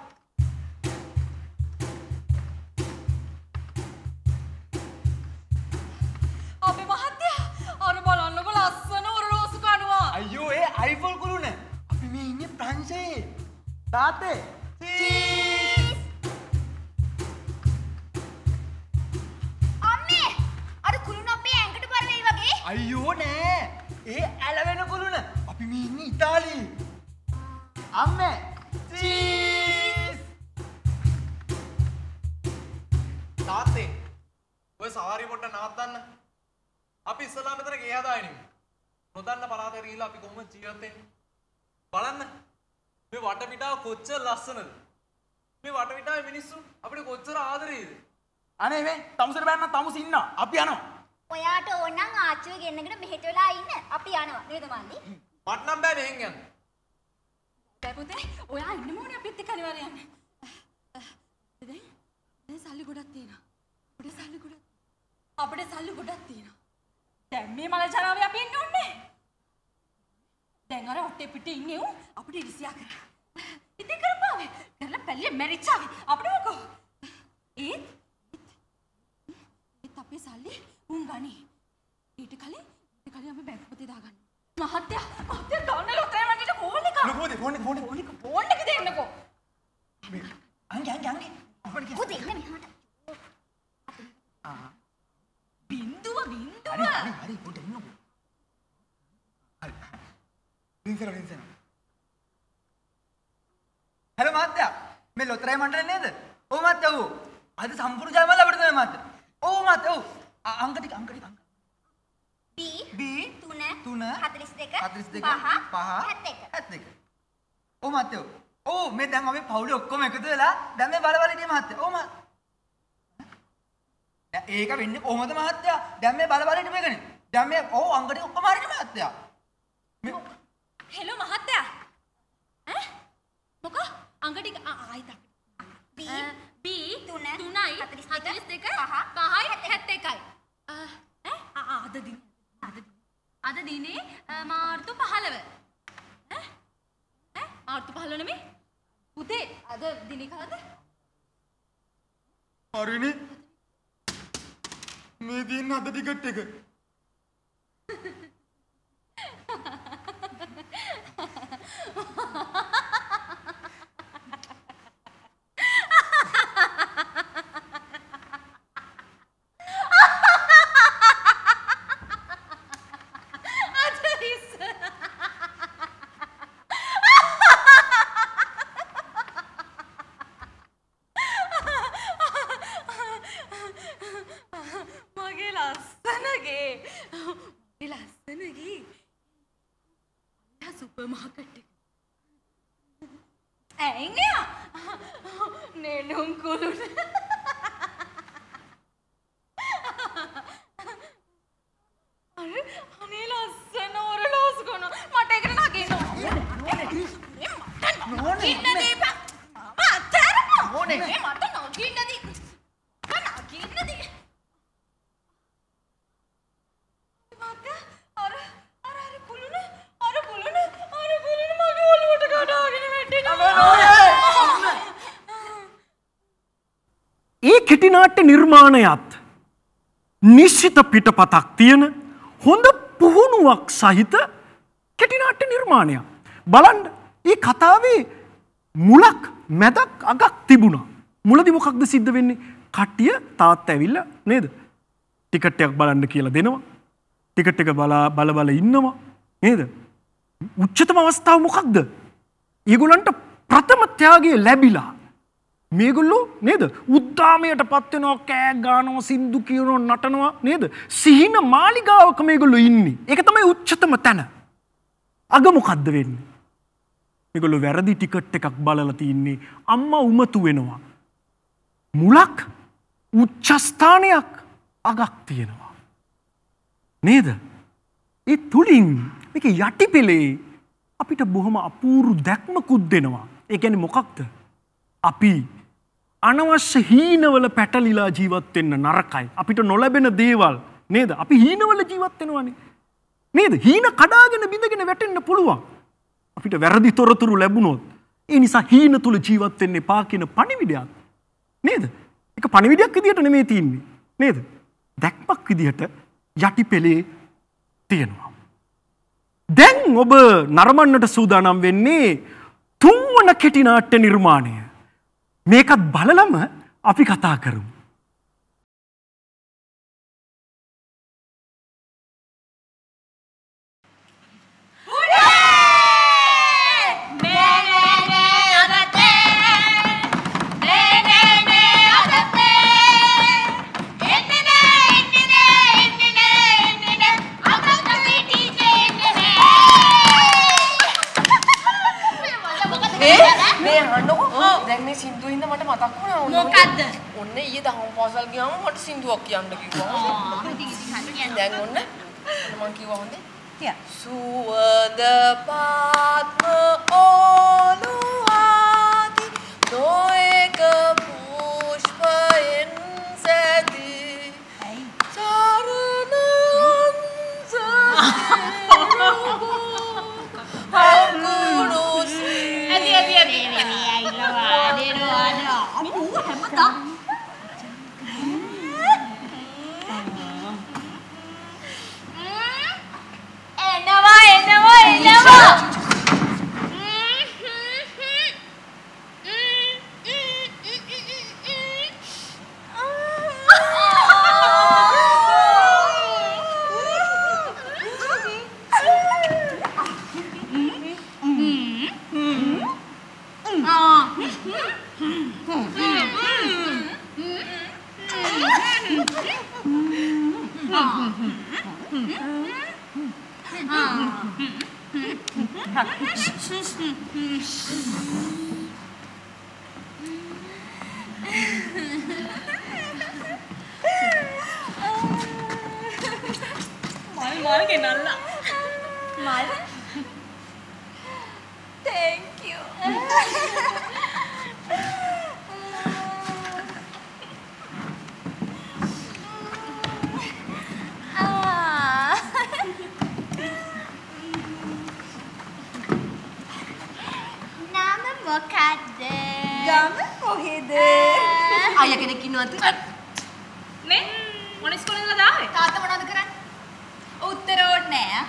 අපේ මහත්තයා අර බලන්නකො ලස්සන ඔරලෝසු කනවා. අයියෝ ඒ අයිෆෝල් කුළුන. අපි මේ ඉන්නේ ප්‍රංශයේ. තාත්තේ. චීස්. අම්මේ අර කුළුණ අපේ ඇඟට බර වෙයි වගේ. අයියෝ නෑ. ඒ ඇලවෙන කුළුන. අපි මේ ඉන්නේ ඉතාලියේ. අම්මේ. චීස්. තාත්තේ ඔය සවාරිය පොඩ්ඩක් නවත්තන්න. අපි ඉස්සලා මෙතන ගේ හදාගෙන නොදන්න පළාතේ ගිහිල්ලා අපි කොහොමද ජීවත් වෙන්නේ බලන්න මේ වටපිටාව කොච්චර ලස්සනද මේ වටපිටාවේ මිනිස්සු අපිට කොච්චර ආදරේද අනේ මේ තමුසෙට බෑන්න තමුස ඉන්නවා අපි යනවා ඔයාට ඕන නම් ආච්චිව ගෙන්නගෙන මෙහෙට වෙලා ඉන්න අපි යනවා නේද මල්ලි මට නම් බෑ මෙහෙන් යන්න බෑ පුතේ ඔයා ඉන්නම ඕනේ අපිත් එක්ක අනිවාර්යයෙන් යන්න අපේ සල්ලි ගොඩක් තියෙනවා. අපේ සල්ලි ගොඩක්. අපේ සල්ලි ගොඩක් තියෙනවා. දැන් මේ මල ජනාවේ අපි ඉන්න ඕනේ. දැන් අර ඔටේ පිටේ ඉන්නේ උ අපිට ඉරිසියා කරා. ඉතින් කරපාවේ. කරලා පැල්ලේ මැරිච්චාවේ. අපිට මොකෝ? ඒත් ඒත් අපේ සල්ලි උන් ගනි. ඊට කලින් ඊට කලින් අපි බැංකු පොතේ දාගන්න. මහත්තයා මහත්තයා ගන්න ලොතරැයි වන්දිට කෝල් එක. ෆෝන් එක ෆෝන් එක ෆෝන් එක ෆෝන් එක දෙන්නකෝ. අංගේ අංගේ අංගේ. අපිට කිව්වා. පොතේ ඉන්න මෙහාට. ආ. බින්දුව බින්දුව. හරි හරි හරි පොඩ එන්නකෝ. හරි. රින්සන රින්සන. හලෝ මහත්තයා මේ ලොතරැයි මණ්ඩලේ නේද? ඔව් මහත්තයා ඔව්. අද සම්පූර්ණ ජයමාල අපිට තමයි මහත්තයා. ඔව් මහත්තයා ඔව්. අංක ටික අංක ටික අංක. B B තුන තුන හතළිස් දෙක හතළිස් දෙක පහ පහ හැත්තෑ එක. හැත්තෑ එක. ඔව් මහත්තයෝ. ඔව් මේ දැන් අපි පවුලේ ඔක්කොම එකතු වෙලා දැන් මේ බල බල ඉන්නේ මහත්තයා. ඔව් මහත්තයා. දැන් ඒක වෙන්නේ කොහොමද මහත්තයා? දැන් මේ බල බල ඉන්නේ මේකනේ. දැන් මේ ඔව් අංග ටික ඔක්කොම හරිනේ මහත්තයා. මේ හෙලෝ මහත්තයා. ඈ මොකෝ අංග ටික ආයිත් B B තුන තුනයි හතළිස් දෙක පහ පහයි හැත්තෑ එකයි. ඈ අද දින අද අද දිනේ මාර්තු පහළව. ඈ ඈ මාර්තු පහළව නෙමෙයි. පුතේ අද දිනේ කවද? හරිනේ. මේ දින අද ටිකට් එක. කෙටිනාට්‍ය නිර්මාණයත් නිශ්චිත පිටපතක් තියෙන හොඳ පුහුණුවක් සහිත කෙටිනාට්‍ය නිර්මාණයක්. බලන්න මේ කතාවේ මුලක් මැදක් අගක් තිබුණා. මුලදී මොකක්ද සිද්ධ වෙන්නේ? කට්ටිය තාත්තා ඇවිල්ලා නේද? ටිකට් එකක් බලන්න කියලා දෙනවා. ටිකට් එක බලා බල බල ඉන්නවා නේද? උච්චතම අවස්ථාව මොකක්ද? ඒගොල්ලන්ට ප්‍රථම ත්‍යාගය ලැබිලා මේගොල්ලෝ නේද උද්දාමයට පත් වෙනවා, කෑ ගන්නවා, සින්දු කියනවා, නටනවා නේද? සිහින මාලිගාවක මේගොල්ලෝ ඉන්නේ. ඒක තමයි උච්චතම තැන. අග මොකද්ද වෙන්නේ? මේගොල්ලෝ වැරදි ටිකට් එකක් බලලා තින්නේ. අම්මා උමතු වෙනවා. මුලක් උච්චස්ථානයක් අගක් තියෙනවා. නේද? ඒ තුලින් මේක යටිපෙලේ අපිට බොහොම අපූර්ව දැක්මකුත් දෙනවා. ඒ කියන්නේ මොකක්ද? අපි අනවශ්‍ය හීනවල පැටලිලා ජීවත් වෙන්න නරකයි. අපිට නොලැබෙන දේවල් නේද? අපි හීනවල ජීවත් වෙනවනේ. නේද? හීන කඩාගෙන බිඳගෙන වැටෙන්න පුළුවන්. අපිට වැරදි තොරතුරු ලැබුණොත්. ඒ නිසා හීන තුල ජීවත් වෙන්න එපා කියන පණිවිඩයක්. නේද? ඒක පණිවිඩයක් විදියට නෙමෙයි තියෙන්නේ. නේද? දැක්මක් විදියට යටිපෙලේ තියෙනවා. දැන් ඔබ නරඹන්නට සූදානම් වෙන්නේ තුන්වන කෙටිනාට්‍ය නිර්මාණය. මේකත් බලලම අපි කතා කරමු. දැන් මේ සින්දුව හින්දා මට මතක් වුණා ඕන මොකද්ද? ඔන්න ඊයේ දහම් පාසල් ගියාම මට සින්දුවක් කියන්න කිව්වා. ආ ඉතින් ඉතින් හරි කියන්න. දැන් ඔන්න මම කිව්වා හොඳේ. තියා. සුවඳ පාත්ම ඕලුවාති නොඑක පුෂ්පයේ මල් මල් ගෙනල්ලා. මල්. Thank you. Nama මොකක්ද? ගම කොහෙද? අයියා කෙනෙක් ඉන්නවද? නේ මොන ඉස්කෝලේ ඉඳලා ආවේ? තාත්තා මොනවද කරන්නේ? උත්තර ඕනේ නෑ.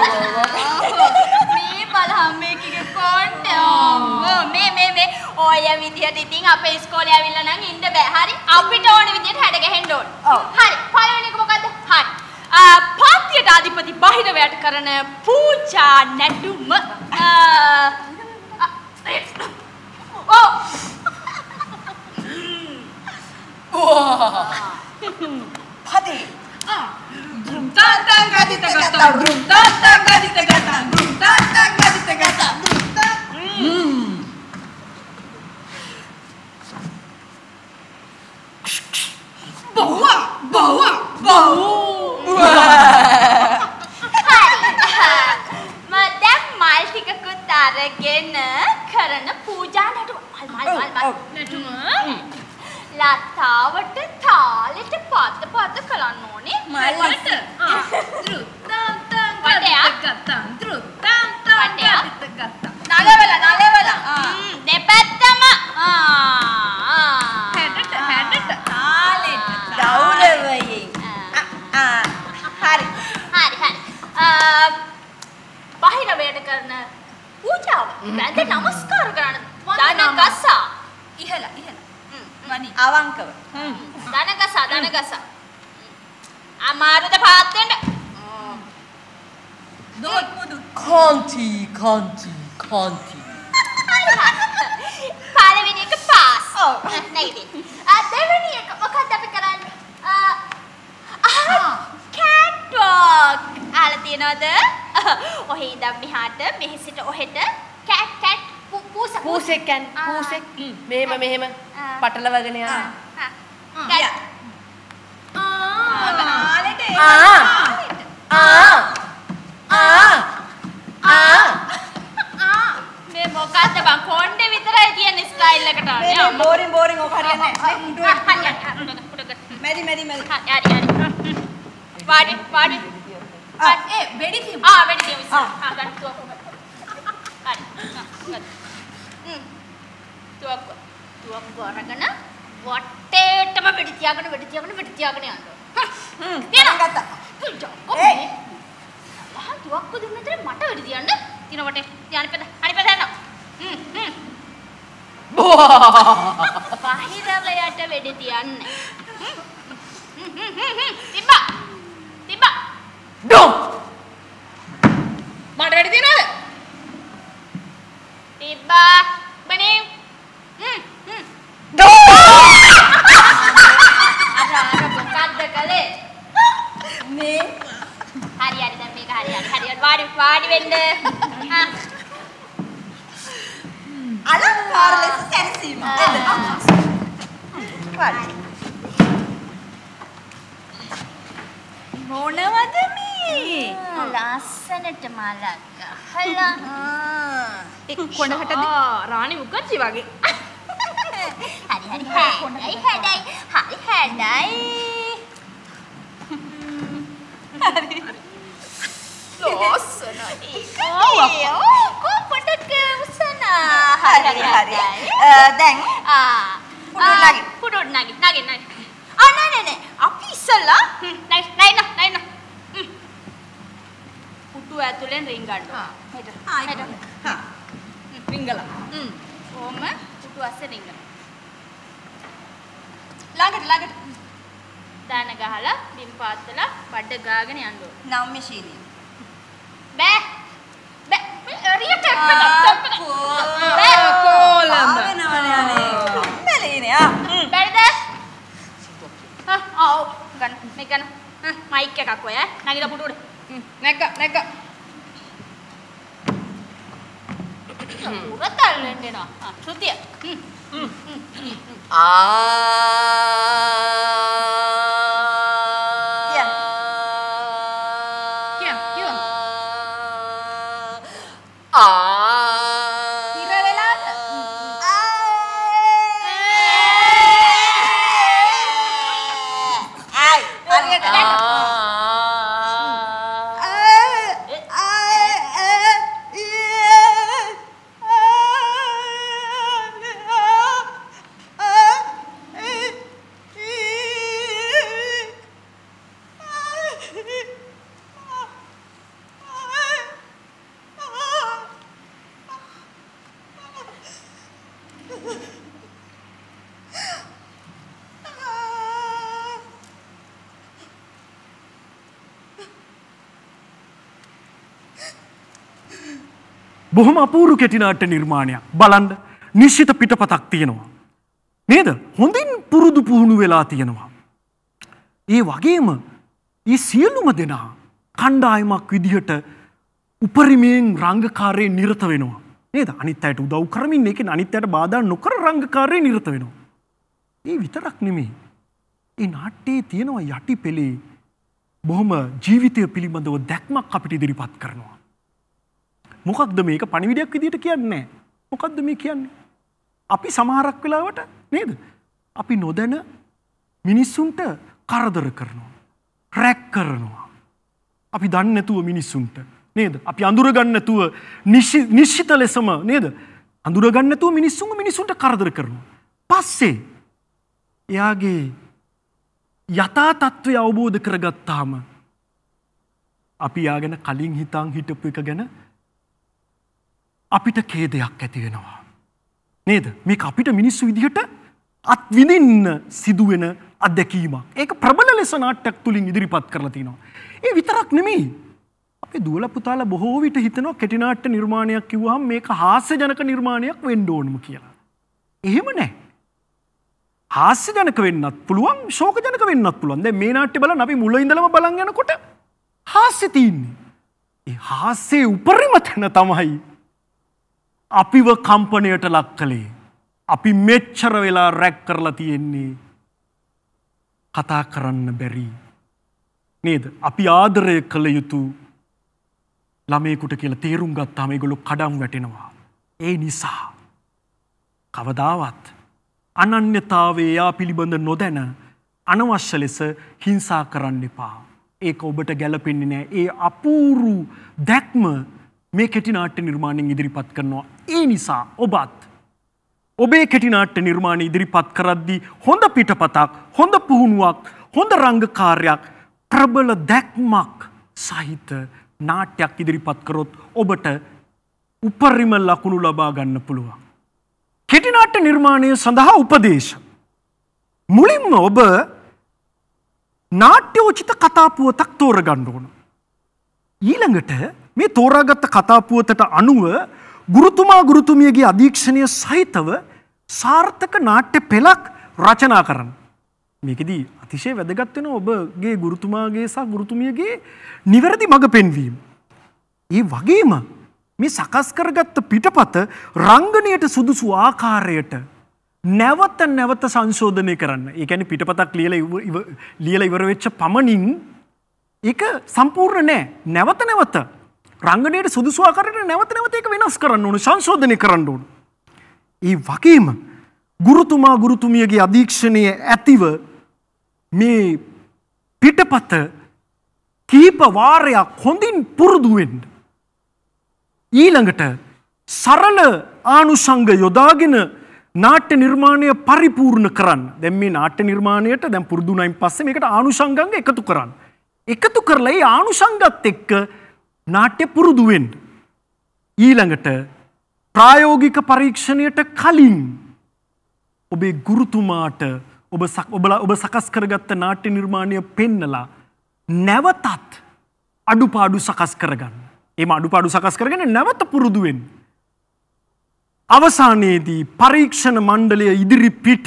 මේ බලහම් මේකේ කොණ්ඩේ. ඕ මේ මේ මේ ඔය විදියට ඉතින් අපේ ඉස්කෝලේ ඇවිල්ලා නම් ඉන්න බෑ. හරි? අපිට ඕන විදියට හැඩ ගැහෙන්න ඕන. හරි. පළවෙනි එක මොකද්ද? හරි. පාත්‍යයට අධිපති බාහිරවයට කරන පූජා නැටුම. ඕ පදේ Drum tan tan gadita gata drum tan tan gadita gata drum tan tan gadita gata drum tan. Bawa bawa bawa. මදම් මල් ටිකකුත් අරගෙන කරන පූජා නටුම. මල් මල් මල් මල් නටුම. ලතාවට තාලෙට පත පත කරන්න ඕනේ මල්ලට. ආ දෘත්තම් තම් ගත්තම් දෘත්තම් තම් ගත්තම් නලවල නලවල. හ්ම් දෙපැත්තම. ආ හැඩට හැඩට තාලෙට ගෞරවයෙන්. ආ හරි හරි හරි. බාහිර වේට කරන පූජාව වැඳ නමස්කාර කරන දන ගසා ඉහළ ඉහළ වනි අවංකව. දන ගසා දන ගසා අමාරුද පාත් වෙන්න. දොත් මුදු කාන්ති කාන්ති කාන්ති. පළවෙනි එක පාස්. ඔව් නැගිටින්. දෙවෙනි එක මොකක්ද අපි කරන්නේ? ආ කැට් වොක්. අහලා තියනවද? ඔහේ ඉඳන් මෙහාට මෙහි සිට ඔහෙට කැට් කැට් පූස පූසෙක් කියන්නේ පූසෙක් මෙහෙම මෙහෙම පටලවගෙන යනවා. කැට්. ආ ආ ආ ආ ආ මේ මොකද්ද බං කොණ්ඩේ විතරයි තියෙන ස්ටයිල් එකට ආවේ. මේ බෝරින් බෝරින් ඔක හරියන්නේ නැහැ. මෙරි මෙරි මෙරි. හරි හරි. වාඩි වාඩි. ආ ඒ වෙඩි තියමු. ආ වෙඩි තියමු. ආ ගන්න තුවක්ක. හරි. හ්ම්. තුවක්ක. තුවක්ක අරගෙන වටේටම වෙඩි තියාගෙන වෙඩි තියාගෙන වෙඩි තියාගෙන යන්න. හ්ම්. තියනවා. ගත්තා. ඒ ලහන් තුවක්ක දුන්න විතර මට වෙඩි තියන්න. තියන වටේ. තියන්න පෙද. හරි පෙද යන්න. හ්ම් හ්ම්. බාහිරවයට වෙඩි තියන්න. හ්ම් හ්ම් හ්ම්. තිබ්බා. තිබ්බා. ඩොම්. මට වැඩි තියනවද? තිබ්බා. බනේ. හ්ම් හ්ම්. ඩොම්. අර අර මොකද්ද කලේ? මේ හරි හරි දැන් මේක හරි හරි හරි වාඩි වාඩි වෙන්න. ආ. අලංකාර ලෙස සැරසීම. වාඩි. මොනවද මේ? ලස්සනට මලක් ගහලා. ඒ කොණකට රාණි මුකර්ජි වගේ. හරි හරි හැඩයි හැඩයි හරි හැඩයි. හරි. ලස්සනයි. ඔව් කොපටක උසනා. හරි හරි. දැන් ආ පුඩු නගින්. පුඩු නගින් නගින් නගින්. ආ නෑ නෑ නෑ අපි ඉස්සලා නයි නයි නයි නයි. පුටු ඇතුලෙන් රින් ගන්න. ආ හෙට. ආ හෙට. හා. රින්ගලා. හ්ම්. කොහොම පුටු අස්සේ රින්ගලා. ළඟට ළඟට. දාන ගහලා බිම් පාත්තලා බඩ ගාගෙන යන්න ඕන. නම්මශීලී. බෑ. බෑ. එරියට එක්කද? බෑ. කොලඹ. ආවෙනවනේ අනේ. කම්මැලිනේ ආ. බැරිද? ආ ඔව් ගන්න මේ ගන්න. මයික් එකක් ඔය ඈ. නැගිලා පුටු උඩ. නැග්ග නැග්ග. වතල්ලෙන් දෙනවා. ආ ශ්‍රුතිය. ආ කිය කිය. ආ ඉර වෙලාද? ආයි හරියට දැන්. බොහොම අපූරු කෙටිනාට්‍ය නිර්මාණයක්. බලන්න නිශ්චිත පිටපතක් තියෙනවා. නේද? හොඳින් පුරුදු පුහුණු වෙලා තියෙනවා. ඒ වගේම මේ සියලුම දෙනා කණ්ඩායමක් විදිහට උපරිමයෙන් රංගකාරයේ නිරත වෙනවා. නේද? අනිත් අයට උදව් කරමින් ඒකෙන් අනිත් අයට බාධා නොකර රංගකාරයේ නිරත වෙනවා. ඒ විතරක් නෙමෙයි. ඒ නාට්‍යයේ තියෙනවා යටි පෙළේ බොහොම ජීවිතය පිළිබඳව දැක්මක් අපිට ඉදිරිපත් කරනවා. මොකක්ද මේක පණිවිඩයක් විදිහට කියන්නේ? මොකක්ද මේ කියන්නේ? අපි සමහරක් වෙලාවට නේද? අපි නොදැන මිනිස්සුන්ට කරදර කරනවා. රැක් කරනවා. අපි දන්නේ නැතුව මිනිස්සුන්ට නේද? අපි අඳුර ගන්න නැතුව නිශ්චිත ලෙසම නේද? අඳුර ගන්න නැතුව මිනිස්සුන්ව මිනිස්සුන්ට කරදර කරනවා. පස්සේ එයාගේ යථා තත්ත්වය අවබෝධ කරගත්තාම අපි යා ගැන කලින් හිතන් හිටපු එක ගැන අපිට ඛේදයක් ඇති වෙනවා. නේද? මේක අපිට මිනිස්සු විදිහට අත්විඳින්න සිදුවෙන අත්දැකීමක්. ඒක ප්‍රබල ලෙස නාට්‍යයක් තුලින් ඉදිරිපත් කරලා තිනවා. ඒ විතරක් නෙමෙයි. අපේ දුවලා පුතාලා බොහෝ විට හිතනවා කෙටි නාට්‍ය නිර්මාණයක් කිව්වහම මේක හාස්‍යජනක නිර්මාණයක් වෙන්න ඕනම කියලා. එහෙම නැහැ. හාස්‍යජනක වෙන්නත් පුළුවන්, ශෝකජනක වෙන්නත් පුළුවන්. දැන් මේ නාට්‍ය බලන්න අපි මුල ඉඳලම බලන් යනකොට හාස්‍ය තියෙන්නේ. ඒ හාස්‍යයේ උපරිම තැන තමයි අපිව කම්පනයට ලක් කළේ. අපි මෙච්චර වෙලා රැක් කරලා තියෙන්නේ කතා කරන්න බැරි නේද? අපි ආදරය කළ යුතු ළමයෙකුට කියලා තේරුම් ගත්තාම ඒගොල්ලෝ කඩම් වැටෙනවා. ඒ නිසා කවදාවත් අනන්‍යතාවයේ යා පිළිබඳ නොදැන අනවශ්‍ය ලෙස හිංසා කරන්න එපා. ඒක ඔබට ගැලපෙන්නේ නැහැ. ඒ අපූරු දැක්ම මේ කෙටි නාට්‍ය නිර්මාණයෙන් ඉදිරිපත් කරනවා. ඒ නිසා ඔබත් ඔබේ කෙටි නාට්‍ය නිර්මාණ ඉදිරිපත් කරද්දී හොඳ පිටපතක්, හොඳ පුහුණුවක්, හොඳ රංගකාරයක්, ප්‍රබල දැක්මක් සහිත නාට්‍යයක් ඉදිරිපත් කරොත් ඔබට උපරිම ලකුණු ලබා ගන්න පුළුවන්. කෙටි නාට්‍ය නිර්මාණය සඳහා උපදේශ. මුලින්ම ඔබ නාට්‍යෝචිත කතා පුවතක් තෝරගන්න ඕන. ඊළඟට මේ තෝරාගත්ත කතා පුවතට අනුව ගුරුතුමා ගුරුතුමියගේ අධීක්ෂණය සහිතව සාර්ථක නාට්‍ය පෙළක් රචනා කරන්න. මේකෙදී අතිශය වැදගත් වෙනවා ඔබගේ ගුරුතුමාගේ සහ ගුරුතුමියගේ නිවැරදි මඟ පෙන්වීම. ඒ වගේම මේ සකස් කරගත්ත පිටපත රංගනයට සුදුසු ආකාරයට නැවත නැවත සංශෝධනය කරන්න. ඒ කියන්නේ පිටපතක් ලියලා ලියලා ඉවර වෙච්ච පමණින් ඒක සම්පූර්ණ නෑ. නැවත නැවත රංගනයට සුදුසු ආකාරයට නැවත නැවත ඒක වෙනස් කරන්න ඕන, සංශෝධනය කරන්න ඕන. ඒ වගේම ගුරුතුමා ගුරුතුමියගේ අධීක්ෂණය ඇතිව මේ පිටපත කීප වාරයක් හොඳින් පුරුදු වෙන්න. ඊළඟට සරල ආනුෂංග යොදාගෙන නාට්‍ය නිර්මාණය පරිපූර්ණ කරන්න. දැන් මේ නාට්‍ය නිර්මාණයට දැන් පුරුදු වුණායින් පස්සේ මේකට ආනුෂංගංග එකතු කරන්න. එකතු කරලා ඒ ආනුෂංගත් එක්ක නාට්‍ය පුරුදු වෙන්න. ඊළඟට ප්‍රායෝගික පරීක්ෂණයට කලින් ඔබේ ගුරුතුමාට ඔබ ඔබ සකස් කරගත්ත නාට්‍ය නිර්මාණය පෙන්නලා නැවතත් අඩුපාඩු සකස් කරගන්න. එම අඩුපාඩු සකස් කරගෙන නැවත පුරුදු වෙන්න. අවසානයේදී පරීක්ෂණ මණ්ඩලය ඉදිරි පිට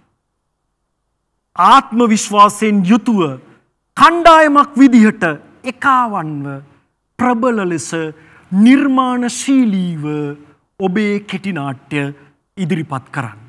ආත්ම විශ්වාසයෙන් යුතුව කණ්ඩායමක් විදිහට එකාවන්ව ප්‍රබල ලෙස නිර්මාණශීලීව ඔබේ කෙටි නාට්‍ය ඉදිරිපත් කරන්න.